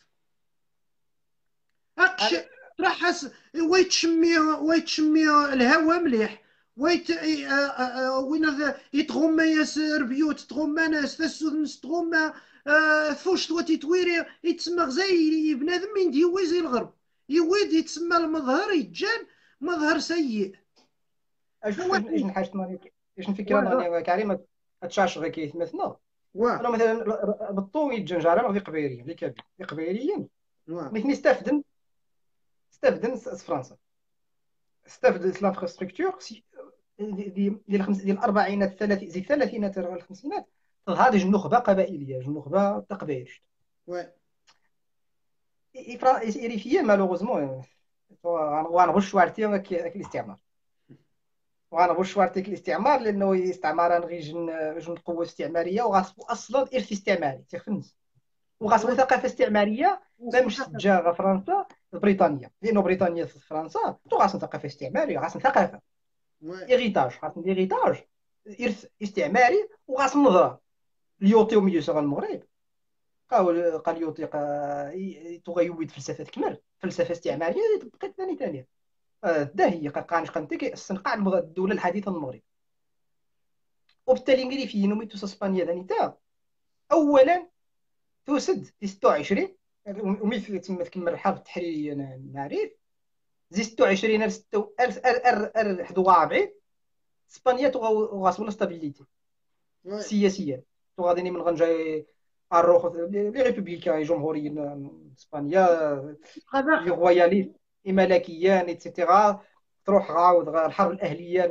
اقش أنا- راح ويتشمي ويتشمي الهواء مليح ويت آه، آه، آه، وين هذا يتغمى ياسر بيوت تغمى ناس تسود تغمى آه، فوش تواتي تويري يتسمى غزاي بنادم من ديوي زي الغرب يويد يتسمى المظهر يتجان مظهر سيء. اش هو اش نحاجة ماني اش الفكره واه ماني كريم هتشاش غير كيتمثلنا. واه انا مثلا بالطو يتجنجر في قبيليه اللي كابي في قبيليين واه مثني استفدن استفدن س- فرنسا استفدت الانفراستركتور ديال ديال الخمس ديال الاربعينات الثلاثين زي الثلاثينات راه الخمسينات تظهر ديج نخبه قبائليه جوج نخبه تقبايل واه إريفيا مالوغوزمون وغنغش شوارتي الاستعمار وغنغش شوارتي الاستعمار لانه استعمار غير جن جن قوه استعماريه وغاصبو اصلا ارث استعماري تيخنس وغاصبو واه ثقافه استعماريه ما مش تجا فرنسا بريطانيا لانه بريطانيا في فرنسا تو غاصن ثقافه استعماريه غاصن ثقافه واه إيريتاج خاصن إيريتاج إرث استعماري وغاصن نظرة ليوطيو ميو سوغ المغرب قال قال يوطي تغيوي فلسفة كمر فلسفة استعمارية بقيت ثاني ثانية داهية قانش قنتك السنقاع الدولة الحديثة المغرب وبالتالي ميري في نوميتوس اسبانيا ذانيتا اولا توسد في ستة وعشرين ومثل تم تكمل الحرب التحريرية نعرف زي ستة وعشرين ار ستة ار ار واحد وأربعين اسبانيا تغاسبنا ستابيليتي واه سياسيا تغاديني من غنجاي الروخ لي ريبوبليكان جمهوريين اسبانيا لي هذا روياليست الملكيان ايتترا تروح غاود غا الحرب الاهليه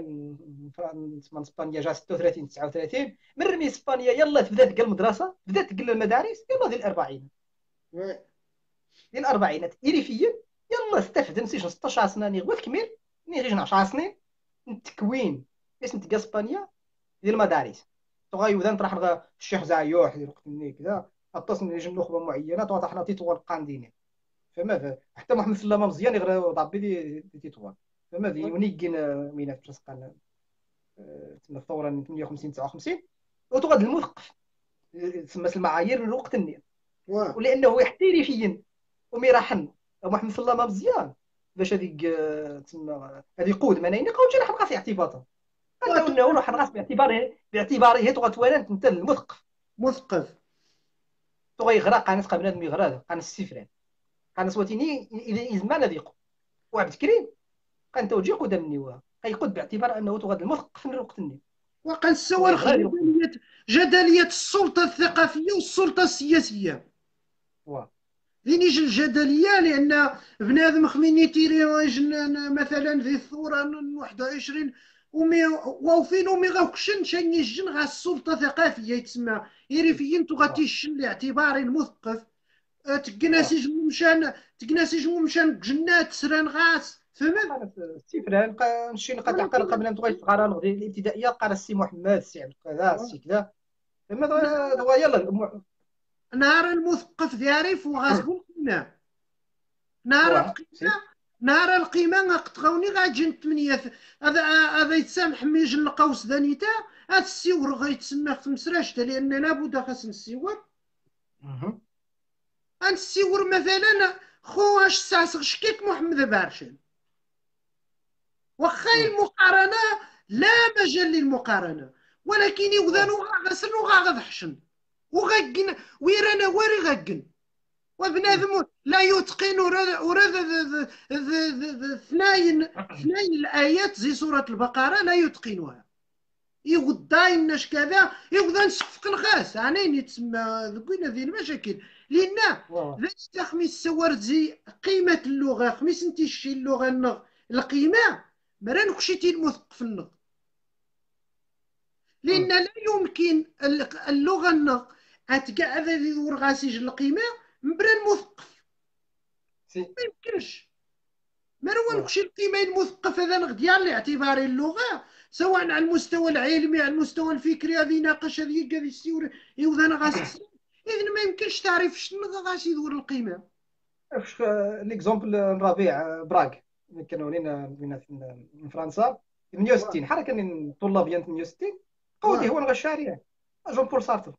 من اسبانيا جا ستة وثلاثين تسعة وثلاثين من رمي اسبانيا يلا بدات كاع المدرسه بدات كاع المدارس يلا ديال الاربعين واه ديال الاربعينات إريفيا يلا استفد نسيج ستة عشر سنه ني غير تكميل ني غير عشر سنين التكوين باش نتلقى اسبانيا ديال المدارس تغيودا نطرح لغا الشيخ زايوح ديال وقت مني كذا اتصل من جن نخبه معينه توضح لنا تطوان قانديني فما حتى محمد سلامه مزيان يغرا ضبي دي تطوان فما ذي ونيكين مينات تسقان تما الثوره ثمانية وخمسين تسعة وخمسين وتغاد المثقف تسمى المعايير من وقت النير واه ولانه يحترفيا وميراحن محمد سلامه مزيان باش هذيك تسمى هذه قود مناينه قود جرح نقص اعتباطا انه انه روح نقص باعتباره باعتباره تغتوالنت انت المثقف مثقف تغي غرا قانس قبل بنادم يغرا قانس السفران قانس واتيني اذا ازمان ذيق وعبد كريم كان توجيه قدام النوا قيقود باعتبار انه تغاد المثقف من الوقت الني وقد تغي السوارخ غرا الوقت الني جدلية جدلية السلطة الثقافية والسلطة السياسية واه ذي نيجي الجدلية لأن بنادم خميني تيري مثلا ذي الثورة واحد وعشرين ومي وفين ومي غاوكشن شن يجن غا السلطة الثقافية يتسمى إيريفيين واه تغاتيشن لاعتبار المثقف واه تكناسيج مشان تكناسيج مشان جنات سران غاس فهمت. قانس السفران نمشي نقطع قرا ولكن قبل تغي صغار نغدي الابتدائيه قرا السي محمد السي عبد القادر السي كذا فما دغيا يلا نهار المثقف ذارف وغاسبو القيمة نهار واه القيمة سي نهار القيمة قتغوني غاجين ثمانية هذا هذا يتسامح ميج القوس ذانيتا هذا السيور غيتسمى في مسراشته لأن لابد خاص السيور هاد السيور مثلا خو اش ساسغ شكيك محمد بارشن وخا المقارنة لا مجال للمقارنة ولكن يوذانو غا غسن وغا غضحشن وغاكن ويرانا واري غاكن وبنادم لا يتقن وراد اثنين اثنين الايات زي سوره البقره لا يتقنها يغدا الناس كذا يغدا نسقف الغاس عنين يتسمى ذوين هذه المشاكل لان ذا خميس سورت زي قيمه اللغه خميس انت شي اللغه النغ القيمه مران كشيتي المثقف النغ لان لا يمكن اللغه النغ اتقعد ذي ذور غاسيج القيمه مبران مثقف ما يمكنش ما هو نكشي القيمه المثقف هذا نغديال لاعتبار اللغه سواء على المستوى العلمي على المستوى الفكري هذه يناقش هذه كذا يستور يوذا غاس اذا ما يمكنش تعرف شنو غاس يدور القيمه واش ليكزومبل ربيع براغ كانوا لينا من فرنسا ثمانية وستين حركه من طلابيه ثمانية وستين قودي هو الغشاريه جون بول سارتر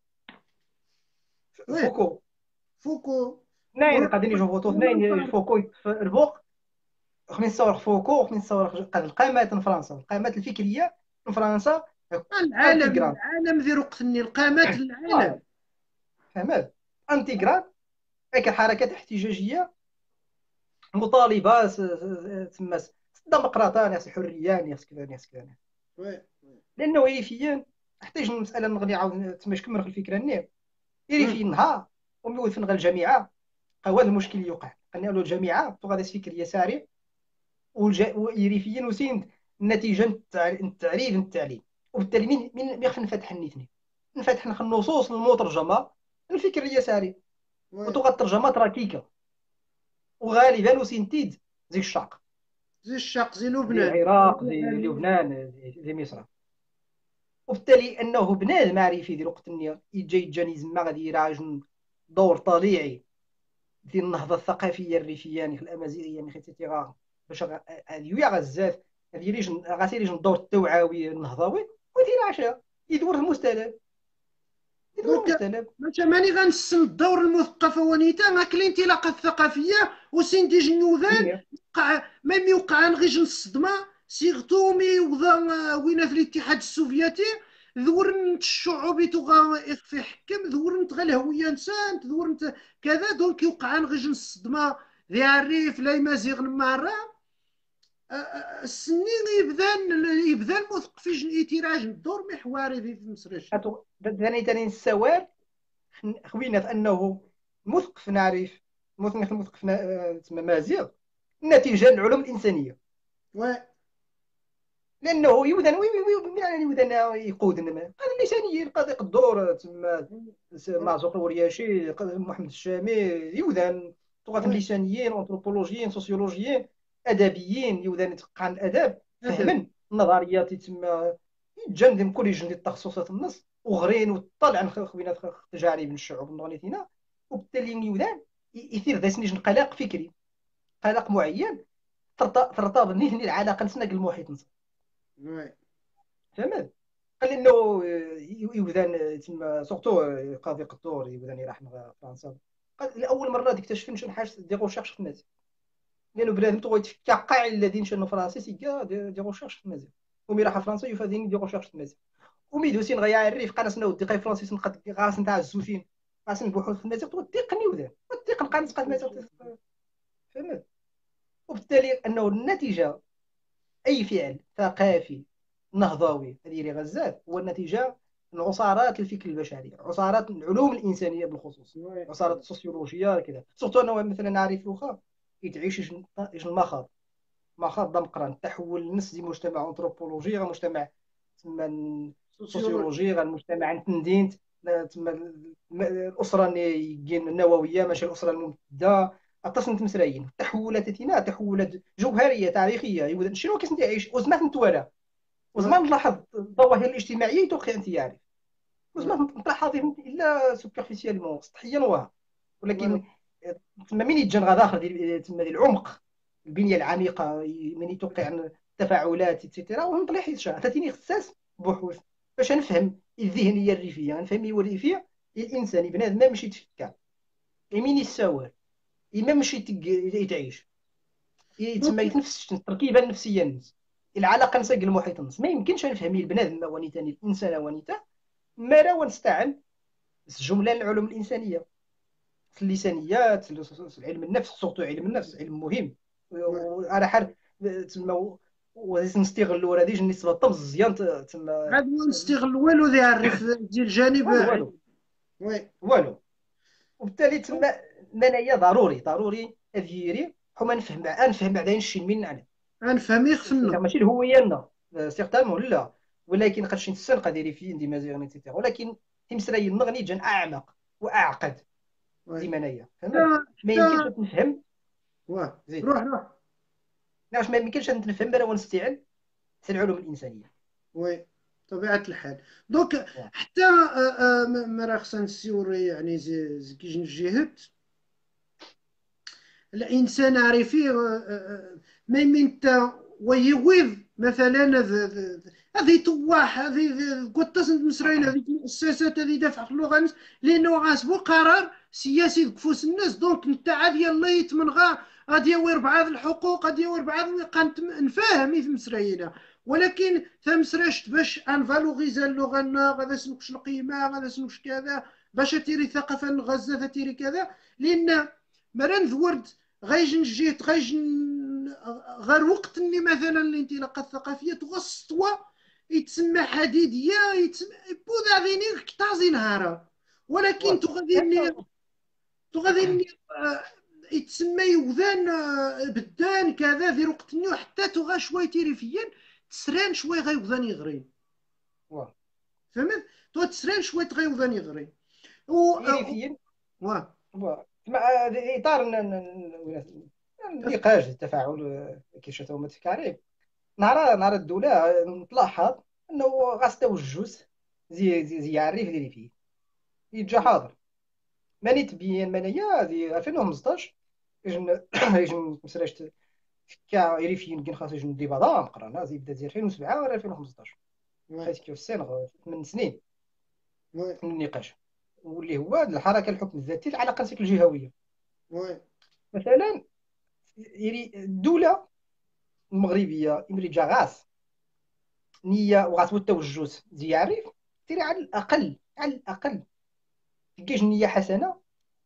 فوكو فوكو اثنين قاعدين يجوا فوتو اثنين فوكو البوق خمين صور فوكو خمين صور القامات من فرنسا القامات الفكريه من فرنسا العالم العالم ذي رقتني القامات العالم فهمت انتيغرال هيك حركات احتجاجيه مطالبه تما ديمقراطيه ناس الحريه ناس كذا ناس كذا لانه ويفيا احتاج المساله نغني عاود تما كمل في الفكره نير يري في النهار وميول في الجامعه هو هذا المشكل اللي يوقع قلنا له الجامعه تو غادي فكر يساري ويري فيا نسيند النتيجه التعريف التعليم وبالتالي مين مين يخف نفتح الاثنين نفتح النصوص المترجمه الفكر اليساري وتوغا الترجمات ركيكه وغالبا وسينتيد زي الشرق زي الشرق زي لبنان زي العراق زي لبنان زي مصر وبالتالي انه بنادم معرفي ديال وقت النية يجي جانيزم ما غادي يراجع دور طليعي ديال النهضه الثقافيه الريفيه يعني في الامازيغيه يعني ايتترا باش هذه غزات هذه اللي غاسير يجي الدور التوعوي النهضوي ودير عشاء يدور المستلب يدور المستلب ماشي ماني غنسم الدور المثقف ونيتا ما كاين الانطلاقه الثقافيه وسيندي جنوذان ما يوقع غير الصدمه سيغتو مي وذا وين في الاتحاد السوفيتي ذورنت الشعوبي تغا في حكم ذورنت غا الهويه انسان ذورنت كذا دونك يوقع غير الصدمه ذي الريف لا يمازيغ المارة السنين يبدان يبدا المثقف يتراجع الدور محوري في مصر ثاني ثاني السوار خوينا في انه مثقف نعرف مثقف مثقف تسمى مازيغ نتيجه العلوم الانسانيه و لانه يوذن وي وي من يوذن يقود هذا اللسانيه القضاء الدور تما معزوق الورياشي محمد الشامي يوذن طغات اللسانيين انثروبولوجيين سوسيولوجيين ادبيين يوذن يتقن الاداب فهما النظريات تما يتجندم كل جندي التخصصات النص وغرين وطلع عن خوينا تجارب الشعوب النغنيتينا وبالتالي يوذن يثير ذا سنيج قلق فكري قلق معين ترتبط نيتني العلاقه نسنق المحيط نص فهمت قال انه يوذن تما سورتو قاضي قطور يوذن راح فرنسا قال لاول مره اكتشف شنو حاجه دي غوشيرش في المازيغ لانه بنادم تو يتفكى قاع الذين شنو فرنسي سيكا دي غوشيرش في المازيغ ومي راح فرنسا يفادين دي غوشيرش في المازيغ ومي دوسين غيا الريف قناص نو دقي فرنسي سنقد غاس نتاع الزوتين غاس نبوحو في المازيغ تو ديقني وذا ديقن قناص قد المازيغ فهمت وبالتالي انه النتيجه اي فعل ثقافي نهضوي هذه اللي غزات هو النتيجه من عصارات الفكر البشري عصارات العلوم الانسانيه بالخصوص عصارات السوسيولوجيا كذا سورتو انا مثلا نعرف الاخر يتعيش ايش المخاض مخاض دمقران التحول النسبي مجتمع انثروبولوجي غير مجتمع تما سوسيولوجي غير مجتمع تندين تما الاسره النوويه ماشي الاسره الممتده اتصلت مسرايين التحولات تينا تحولات جوهريه تاريخيه شنو كيس نعيش وزمان نتوالى وزمان نلاحظ الظواهر الاجتماعيه توقع انت يعرف وزمان نلاحظ الا سوبرفيسيالمون سطحيا واه ولكن تما من يتجن غداخل تما العمق البنيه العميقه من توقع التفاعلات ايتترا ونطلع حيت عطاتيني اختصاص بحوث باش نفهم الذهنيه الريفيه نفهم هو الريفيه الانساني بنادم ما مشي يتفكر يمين يساور اما مشي يتعيش يتسمى يتنفس التركيبه النفسيه الناس العلاقه نسق المحيط النص ما يمكنش نفهم البنادم ونيتا الانسان ونيتا ما راه ونستعمل جمله العلوم الانسانيه، اللسانيات، علم النفس، سورتو علم النفس علم مهم. وي وانا حر تما وغادي نستغلوا هذه النسبه طمز مزيان ت- تما. عاد ما نستغل والو ذي يعرف ديال الجانب والو والو علمي. وي والو. وبالتالي تما المناهيه ضروري ضروري افيري حما نفهم نفهم بعدا الشين من نعلم. غنفهم يخفنا. ماشي الهويه لنا سيغتامون لا، ولكن قد شي نسن قادري في عندي مزيان ايتترا، ولكن تمسراي النغني جان اعمق واعقد وي دي منايا فهمت. حتى ما حتى يمكنش نفهم. واه زيد. روح روح. علاش ما يمكنش نفهم بلا ونستعن في العلوم الانسانيه. وي طبيعة الحال. دوك واه. حتى آه، آه، ما ما راه خصنا نسيوري يعني زي زي كي جهد الإنسان عارفيه آه، آه، ما يمين ويغيظ مثلا ذ- ذ- هذه طواح هذه ذ- قد تصنت مسرين هذه المؤسسات هذه دافع اللغة الناس لأنه غاسبو قرار سياسي كفوس الناس. دونك نتا عاد يلا يتمنغى غادي يوير بعض الحقوق غادي يوير بعض قانت نفاهم إذ مسرينا، ولكن ثمسرشت باش انفالوريزا اللغة غادا سنكش القيمة غادا سنكش كذا باش تيري ثقافة غزة تيري كذا. لأن مران ذورد غيجن جيت غيجن غير وقت اللي مثلا الانطلاقه الثقافيه تغسطوا يتسمى حديديه يتسمى بوذا ذيني كتازي نهارا، ولكن واه. تغذيني تغذيني آه، يتسمى يوذان آه، بدان كذا ذي وقت النيو حتى تغا شوي تيريفيا تسران شوي غيوذان يغرين. واه. فهمت؟ تو تسران شوي تغيوذان يغرين و آه، يريفيين. واه واه. مع اطار ن- ن- ن- النقاش التفاعل آه، كيفاش هما تفكاري. نهار نهار الدوله نتلاحظ انه غاس توجس زي زي زي الريف ديالي فيه يتجا حاضر. ماني تبين منايا دي ألفين وخمسطاش يجن يجن مسراش كا يريفيين كين خاص يجن ديبادا نقرانا زي بدا زي ألفين وسبعة ولا ألفين وخمسطاش واه حيت كيف السنغ ثمان سنين واه من النقاش، واللي هو الحركه الحكم الذاتي العلاقه الجهويه. واه مثلا يري الدوله المغربيه إمري جا غاس نيه وغاتو التوجس ديال الريف تيري على الاقل على الاقل تلقاش نيه حسنه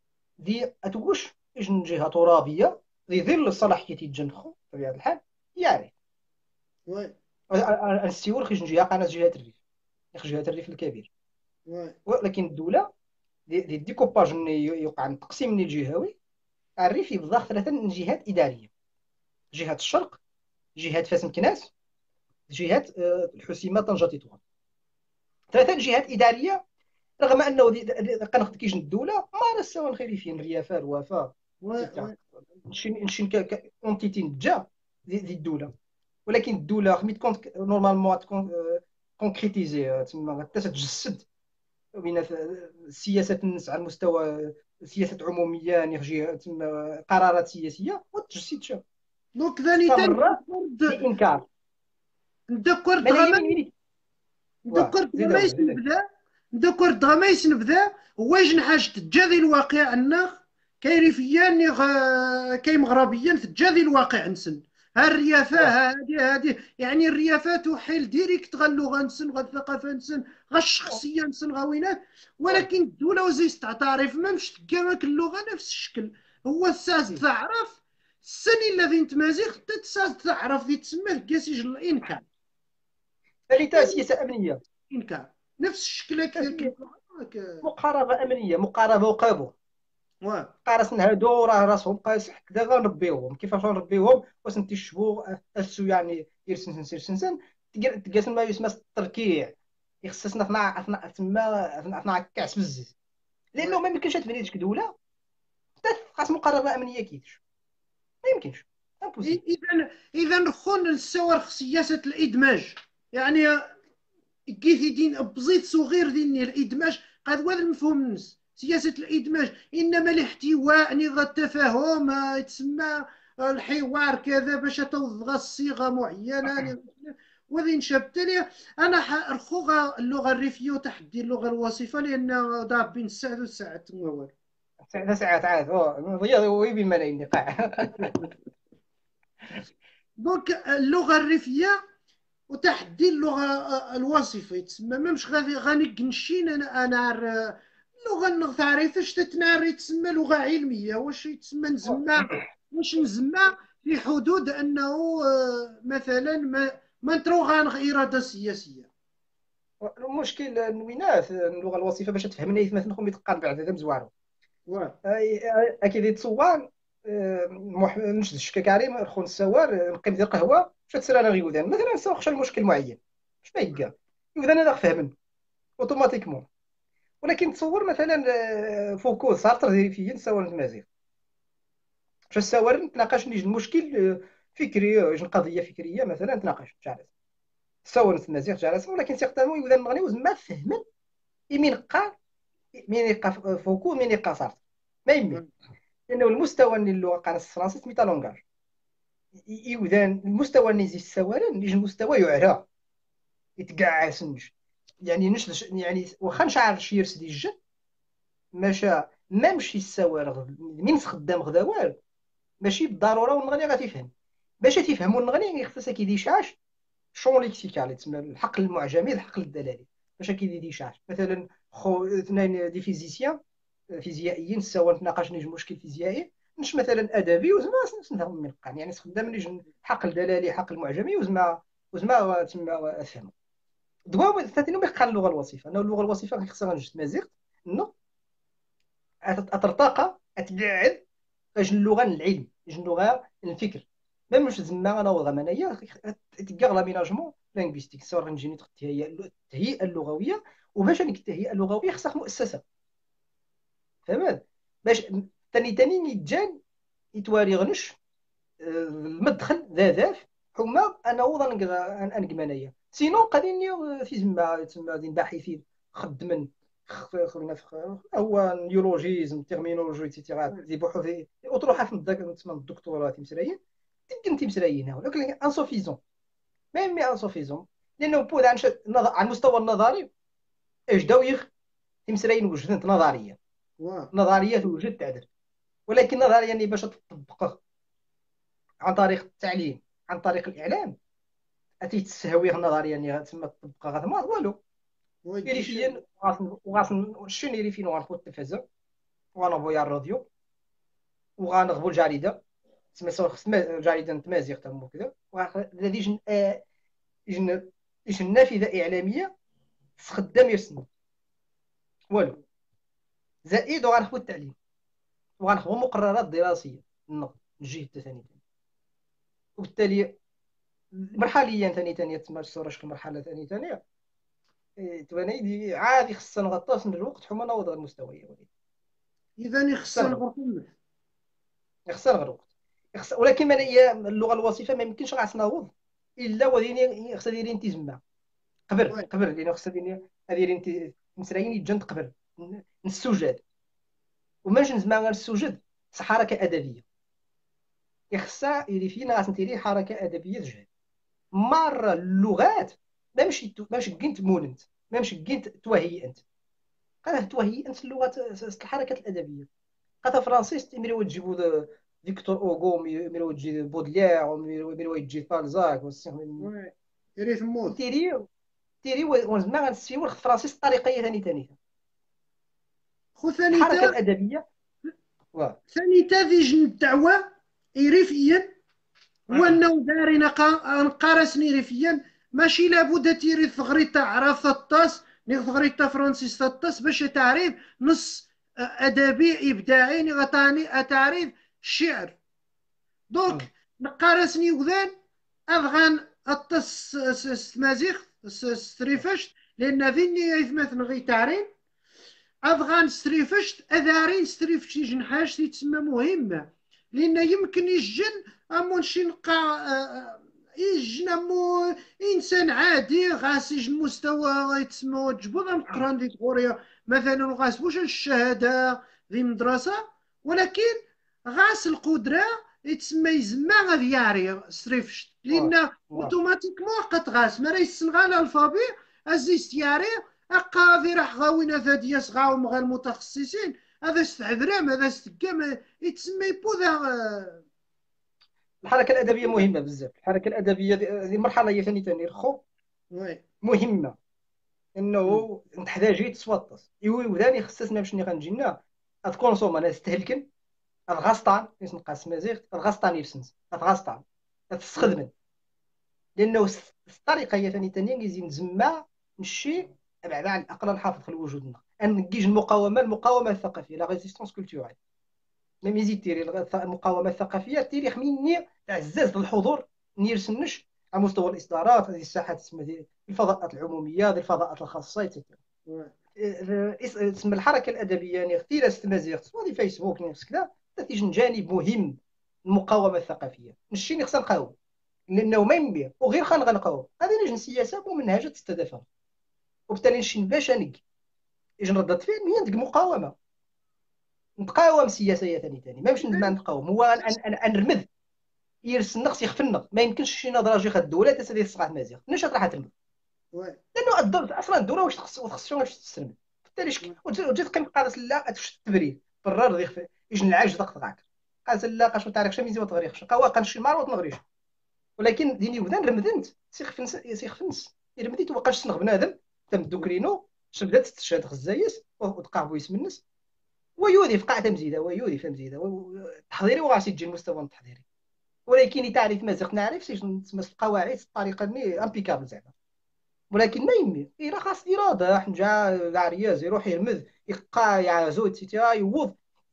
دي اتوش اجن جهه ترابيه ذي ظل الصلاحيه تيتجنخو بطبيعه الحال يعني. واه السيور خرج جهه قناه جهه الريف خرج جهه الريف الكبير. واه ولكن الدوله دي دي الديكوباج اللي يوقع التقسيم من الجهوي الريف يبدا ثلاثه من جهات اداريه: جهه الشرق، جهه فاس مكناس، جهه آه، الحسيمه طنجه تطوان. ثلاثه جهات اداريه رغم انه دي- دي- قناخت كيجن الدوله ما راه سوا الخير فين الريافه الوفاء واه ايتترا. نشين نشين كونتيتي نجا دي دي الدوله. ولكن الدوله خميت كونت نورمالمون تكون كونكريتيزي تما حتى تتجسد بين السياسات الناس على المستوى سياسات عموميه يعني جهه تما قرارات سياسيه وتجسدش دونك ثاني تاني استمر بانكار ندكر ملايين دغما من مينيت. واه ندكر زيد دغما هو زيد. يسنبدا ندكر دغما يسنبدا هو يجن حاجة تجاذي الواقع عنا كيريفيا غ... كي مغربيا تجاذي الواقع نسن ها الريافة واه. ها هذه هذه يعني الريافات وحيل ديريكت غا اللغة نسن غا الثقافة نسن غا الشخصية نسن غا وينات. واه. ولكن الدولة وزي تعترف ما مش تلقى اللغة نفس الشكل. هو الساس سي تعرف السني الذي تمازيغ تتساس تعرف ذي تسمى كاسيج الإنكار. ثالثا سياسه امنيه. إنكار نفس الشكل سياسة كيف هكا. مقاربه امنيه مقاربه وقابو. واه قارصن هادو راه راسهم قايس حكدا غنربيوهم كيفاش غنربيوهم واش نتشبو اسو يعني يرسن سن سن تقاس ما يسمى التركيع يخصصنا فنا فنا تما فنا فنا كاس بزز لانه واه ما يمكنش تبني ديك دوله حتى خاص مقاربه امنيه كيفاش ما يمكنش امبوسيبل. إذا إذا خون الصور سياسة الإدماج يعني كيف يدين بزيت صغير ديني الإدماج قد هذا المفهوم الناس سياسة الإدماج إنما الاحتواء نظام التفاهم آه، يتسمى آه، الحوار كذا باش توضغ الصيغة معينة وذين شابتلي أنا أرخوغا اللغة الريفية وتحدي اللغة الوصفة لأن ضرب بين الساعة والساعة تموال. ثلاث ساعات عاد هو ضيع ويبي الملايين النقاع. دونك اللغة الريفية وتحدي اللغة الوصفة يتسمى ما مش غادي غاني نشين أنا أنا اللغه النغ تعريفاش تتناري تسمى لغه علميه، واش يتسمى نزمع، واش نزمع في حدود انه آه، مثلا ما ما نتروغانغ اراده سياسيه. المشكل النوينات اللغه الوصفه باش تفهمني مثلا خو يتقان بعد هذا مزوارو. واه أي- اكيد يتصوان نشد الشكا كريم خون السوار نقيم ديال قهوه باش تسرى انا غيودان مثلا سوق شي مشكل معين باش ما يلقى يودان هذا فهمن اوتوماتيكمون. ولكن تصور مثلا آه، فوكو سارتر ديال فيا نساور المزيغ باش السوار نتناقش نيج المشكل آه، فكري آه، جن قضيه فكريه مثلا نتناقش جالس ساور المزيغ جالس ولكن سيغتانمون يودان نغني وزما فهمن يمين قا مين يلقى فوكو مين يلقى سارتر ما يمي. لانه المستوى اللي اللغه قارص الفرنسي سميتها لونغاج يودان المستوى نيزي السوارن نيجي المستوى يعرى يتقعس نج يعني نش يعني واخا نشعر شي يرسد الجن ماشا مامشي السوار من خدام غدا والو ماشي بالضروره والنغني غتفهم باش تفهموا النغني خصها كيدي شاش شون ليكسيكال تسمى الحقل المعجمي الحقل الدلالي باش كيدي دي شاش مثلا خو اثنين دي فيزيسيان فيزيائيين سوا نتناقش نيج مشكل فيزيائي مش مثلا ادبي وزعما نفهم من القان يعني استخدام نيج حقل دلالي حقل معجمي وزعما وزعما تما افهم دوا ثاني ما يقال اللغه الوصفه انه اللغه الوصفه خصها جوج مزيغ انه اترتقى اتبعد اش اللغه العلم اش اللغه الفكر ما مش زعما انا وضع منايا تلقى لاميناجمون لينغويستيك سواء نجي التهيئه التهيئه اللغويه وباش نك التهيئه اللغويه خصها مؤسسه فهمت باش ثاني ثاني يتجان يتواري غنش آه، المدخل ذا ذاف حما انا وضع انقمانيه سينو قادين في زعما تسمى دين باحثين خدمن خلينا في هو نيولوجيزم تيرمينولوجي ايتترا دي بحوث اطروحه في الذاك تسمى الدكتوراه تمسرايين تمكن تمسرايين ولكن انسوفيزون ما يمي انسوفيزون لانه بود عن على المستوى النظري ايش داو يخ تمسرايين وجدت نظريه واه نظريه توجد تعدل ولكن نظريه يعني باش تطبق عن طريق التعليم عن طريق الاعلام اتي تستهوي النظريه يعني تسمى تطبق غير ما والو ويجي شي. يريفيا وغاس شنو يريفين وغنفوت التلفازه وغنبويا الراديو وغنغبو الجريده تسمى سواء خصنا جريده تمازيغ تما كذا وغادي جن آه، جن جن نافذه اعلاميه خدام يرسم والو زائد وغنخبو التعليم وغنخبو مقررات دراسيه النقد الجهه الثانيه وبالتالي مرحليا ثاني ثانيه تسمى الصوره شكل مرحله ثانيه ثانيه تبان عادي خصنا نغطاس الوقت حما نوض المستوى اذا خصنا يخصنا نغطاس نغرقوا. خصنا الوقت خص... ولكن من هي اللغه الوصفه ما يمكنش غاس نوض الا وديني خصها ديري انت زعما قبل وي قبل لان خصها ديري هذه انت مسرايين يتجند قبل السجاد وماش زعما غير السجاد حركه ادبيه خصها يدير فينا غاس نديري حركه ادبيه تجهد مره اللغات ما ماشي ماشي كنت مولنت ما ماشي كنت توهي انت قال توهي انت اللغه الحركه الادبيه قطع فرانسيس ميرو تجيبو د- فيكتور اوغو ميرو تجي بودلير ميرو تجي بالزاك وي ريت موت. تيري تيري وزعما غنسيو فرانسيس الطريقيه ثاني ثاني خو ثاني الحركه تا الادبيه واه ثاني تا ذي جن الدعوه يريفيا هو انه داري نقا نقارسني ريفيا ماشي لابد تيري ثغريتا عرف الطاس ني ثغريتا فرانسيس الطاس باش تعريف نص ادبي ابداعي ني غطاني تعريف الشعر دونك نقارسني وذان افغان الطس مازيغ ستريفشت لان ذيني يثمثن غي تعريف افغان ستريفشت اذارين ستريفشت جنحاش تسمى مهمه لان يمكن يسجن امون شي نلقى آه، يسجن امو انسان عادي غاس يجن مستوى يتسمى جبوض مقران دي غوريا مثلا غاس بوش الشهاده ذي مدرسه ولكن غاس القدره يتسمى يزما غادي يعري ستريفشت واه لان واه اوتوماتيكمون قد غاس ما رايس الالفابي ازيست يعري أقا في راح غاوينا ذا صغاو مغا المتخصصين هذا استعذرام هذا استقام يتسمى بوذا. الحركه الادبيه مهمه بزاف الحركه الادبيه هذه مرحله هي ثاني ثاني رخو وي مهمه مم. انه نتحتاجي تسوطس ايوي وداني خصصنا باش ني غنجينا هاد كونسوم انا استهلكن الغسطان نيس نقاس مزيغ الغسطان يفسنس الغسطان مم. تستخدم لانه الس- الطريقه هي ثاني ثاني يزيد نزما نشي بعد على الاقل نحافظ في وجودنا ان نكيج المقاومه المقاومه الثقافيه لا ريزيستونس كولتورال ميم يزيد تيري الغ- المقاومه الثقافيه تيري خميني تعزز الحضور نيرسنش على مستوى الاصدارات هذه الساحات تسمى دي الفضاءات العموميه هذه الفضاءات الخاصه ايتترا Ouais. تسمى الحركه الادبيه يعني اختيار استمازيغ سواء فيسبوك نفس كذا تتيجن جانب مهم المقاومه الثقافيه نشي خصنا نقاوم لانه ما يمبيع وغير خان غنقاوم هذه لجن سياسه ومنهجه تستهدفها وبالتالي نشي باش نك اجن ردت فين هي عندك مقاومه نتقاوم سياسيه ثاني ثاني ما باش ما نتقاوم هو ان ان ان نرمذ يرسل النقص يخفن ما يمكنش شي نظره جي خد الدوله تسالي تصغى مزيغ علاش راح ترمذ Ouais. لانه الدوله اصلا الدوله واش تخص وتخص واش تستلم بالتالي شك Ouais. وجيت تقيم قارس لا تفش التبريد فرار ضيف يجن العاج تقطعك قاس لا قاش ما تعرفش ميزي وتغريخش قوا قنشي مار وتنغريش ولكن ديني ودان رمدنت سيخ فنس سيخ فنس رمديت وقاش سنغ بنادم تم دوكرينو شبدات تشاد خزايس وتقابو يسم الناس ويودي في قاعده مزيده ويودي في مزيده تحضيري وغاسي تجي المستوى التحضيري ولكن تعرف مازال نعرف سي تسمى القواعد الطريقه ني امبيكابل زعما ولكن ما يمي إلا خاص إرادة حنجا العرياز يروح يرمز يقا يعزو تيتا يوض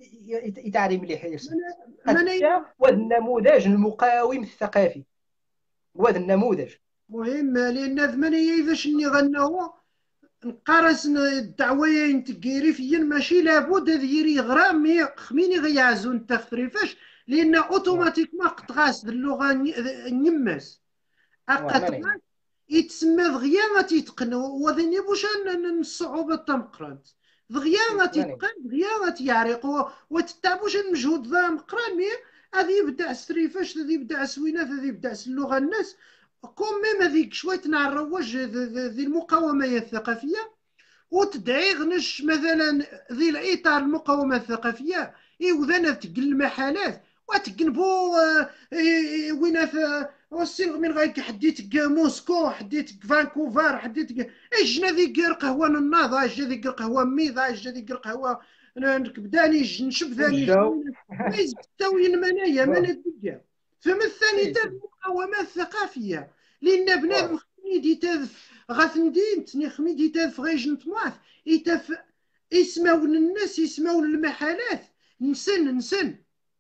يتعري مليح يرسم من من حتى وهذا النموذج المقاوم الثقافي وهذا النموذج مهم لان ثمانية اذا شني غنوا نقارس الدعوية نتقيري فيا ماشي لابد ذيري غرام مي خميني غيعزو انت فريفاش لان واه اوتوماتيكما قطغاس اللغة نماس واه ما أقطغاس نعم يتسمى دغيا غتيتقن وذني بوش من الصعوبة تمقرنت دغيا ما نعم غتيتقن دغيا غتيعرق وتتعبوش المجهود ذا مقران مي غادي يبدا السريفاش غادي يبدا سوينات غادي يبدا اللغة الناس كوم ميم هذيك شوية نعرواج ذي المقاومة الثقافية وتدعي غنش مثلا ذي الاطار المقاومه الثقافيه يوذانا تقل المحلات وتجنبو آه، إيه، وين في والسينغ من غايك حديت موسكو حديت فانكوفر حديت ايش ذي قر قهوه الناضه ايش ذي قر قهوه ميضه ايش ذي قر قهوه نركب داني نشب ثاني وجاو شويه ما يستوي المنايا من واه الدجال فما الثاني سي تاع سي المقاومه الثقافيه لان بنادم واه خميدي تذف غاثندين تني خميدي تذف غيجن طماث يتف يسمعون الناس يسمعون المحلات نسن نسن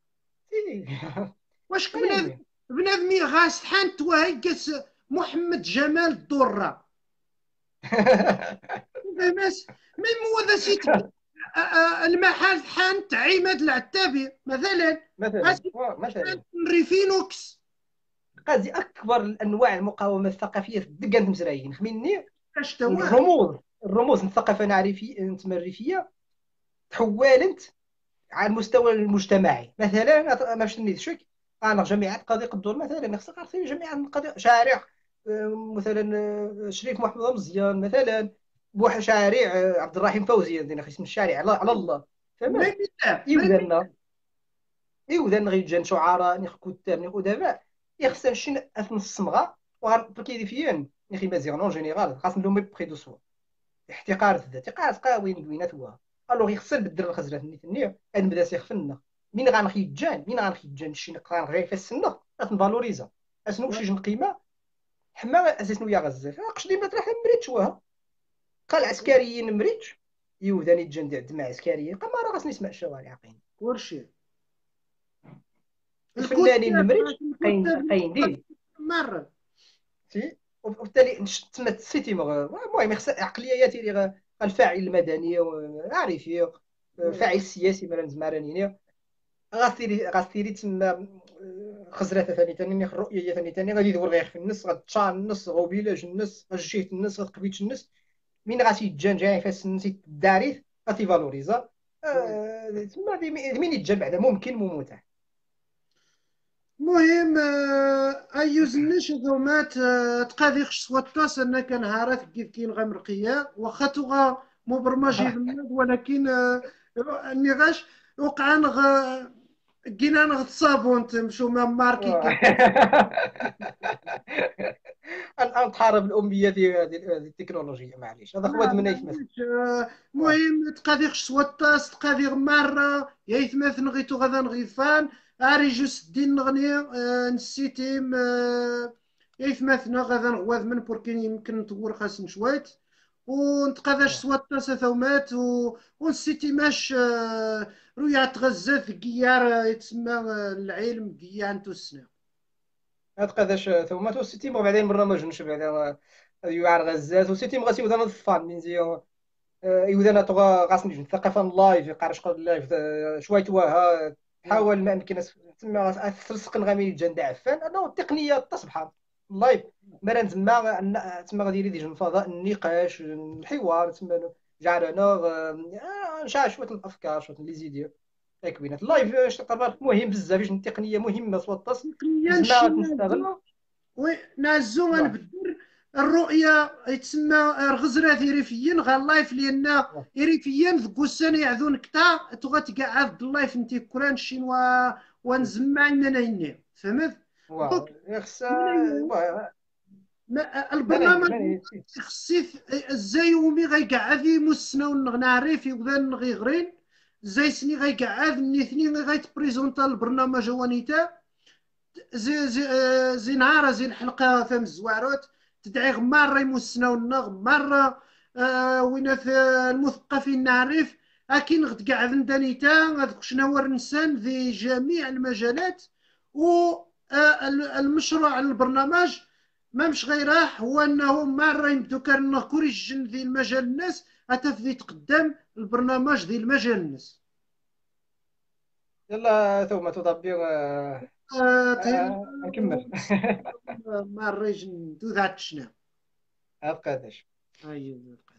سي واش ما بنادم يمي بنادمي غاس حانت وهيكس محمد جمال الدرة فهمت ميم هو ذا سيت المحل حانت عماد العتابي مثلا مثلا غاسي واه حانت مثلا ريفينوكس قصدي اكبر الانواع المقاومه الثقافيه دقن مزرايين خميني اش توا الرموز الرموز الثقافه الريفيه الريفيه تحولت على المستوى المجتمعي مثلا ما باش نيتشك انا جامعات قاضي قدور مثلا خصك تعرفي جامعه قاضي شارع آه، مثلا آه، شريف محمد مزيان مثلا بوح شارع آه، عبد الرحيم فوزي عندنا اسم الشارع على على الله ما فهمت يميتا ما يميتا يوذن يوذن غير جان شعراء نخ كتاب نخ ادباء يخصن شي اثن الصمغه وكيديفيان نخي مزيان اون جينيرال خاص ندوم بري دو سوا احتقار الذات احتقار قاوين دوينات هو الوغ يخسر بالدر الخزرات نيت النية ان بدا سيخفنا مين غنخي جان مين غنخي جان شي نقران غير في السنه غنفالوريزا اسنو شي جن قيمه حما اساسنو يا غزال قش ديما تروح مريتش وها قال عسكريين مريتش يوذاني جان دي عندما عسكريين قال ما راه خاصني نسمع الشوارع قاين ورشي الفنانين الكتاب مريتش قاين الكتاب قاين دي مرة سي وبالتالي نش- تسمى السيتي المهم خص عقليات الفاعل المدني عارفي الفاعل السياسي مثلا زمرانيني غاثيري غاثيري تسمى آه، خزرات ثاني ثاني الرؤيه ثاني ثاني غادي يدور غير في النص غتشان النص غوبيلاج النص غجيت النص غتقبيتش النص من غادي يتجان جاي فاس النص الداريث غادي فالوريزا آه، تسمى دي- مين يتجان بعدا ممكن مو متاح المهم آه، ايوز الناس ذومات آه، تقاذيخش سواتاس انا كان عارف كيف كاين غمرقيه واخا توغا مبرمجي ذمد ولكن آه، النغاش وقع نغ كينا نغ تصابون تمشو ما ماركي كي الان تحارب الاميه في هذه هذه التكنولوجيا. معليش هذا خوات لا من يتمثل. معليش، آه، آه. المهم تقادير سواتاس تقادير مرة يا يثمث نغيتو غدا نغيفان اري جوست دين نغني آه، نسيتيم آه، يا يثمثنا غدا نغواذ من بوركين يمكن نطور خاصن شويت ونتقاداش آه. سواتاس ثومات و- ونسيتي ماش آه، رؤيا غزات كيار آه، يتسمى آه، العلم كيان توسنا. هاد قداش ثم تو سيتيم وبعدين برنامج نشوف بعدا يوعر غزات وسيتيم غاسي ودانا الفان من زي يودانا تغا غاسني الثقافه لايف يقارش قد لايف شويه توها تحاول ما امكن تما ترسق غامي جند عفان انه التقنيه تصبح لايف مرة تما تما غادي يريد يجي الفضاء النقاش الحوار تما جعلنا نشاع شويه الافكار شويه لي زيديو ياك بينات اللايف تعتبر مهم بزاف التقنيه مهمه سوطاس تقنيا زعما شي تنستغل. وي نازو نعم. غنبدل الرؤية يتسمى الغزرات إريفيين غا اللايف لأن نعم. إريفيين ذكو السنة يعذون كتا تغات تقعد اللايف نتي كوران شين و ونزمع إننا إني فهمت واه دوك يخص من- واه ما- ماني البرنامج ماني خصيث ازاي يومي غيقعد يمسنا ونغناري في وذان غيغرين زي سني غيقعد نيثني غيتبريزونتا البرنامج هوانيتا زي زي آه، زي نهار زي الحلقه فهم الزواروت تدعي مرة يمسنا والنغ مرة آه وين في المثقفين نعرف أكين غد قاعد ندانيتا هذوك شنو الإنسان في جميع المجالات والمشروع البرنامج ما مش غيره هو أنه مرة يبدو كان كوريجن ذي المجال الناس أتفذي تقدم البرنامج ذي المجال الناس يلا ثم تطبيق آه، آه تهيلا آه، نكمل. مرة يجن ذو ذات شنو هاد قاداش أيوه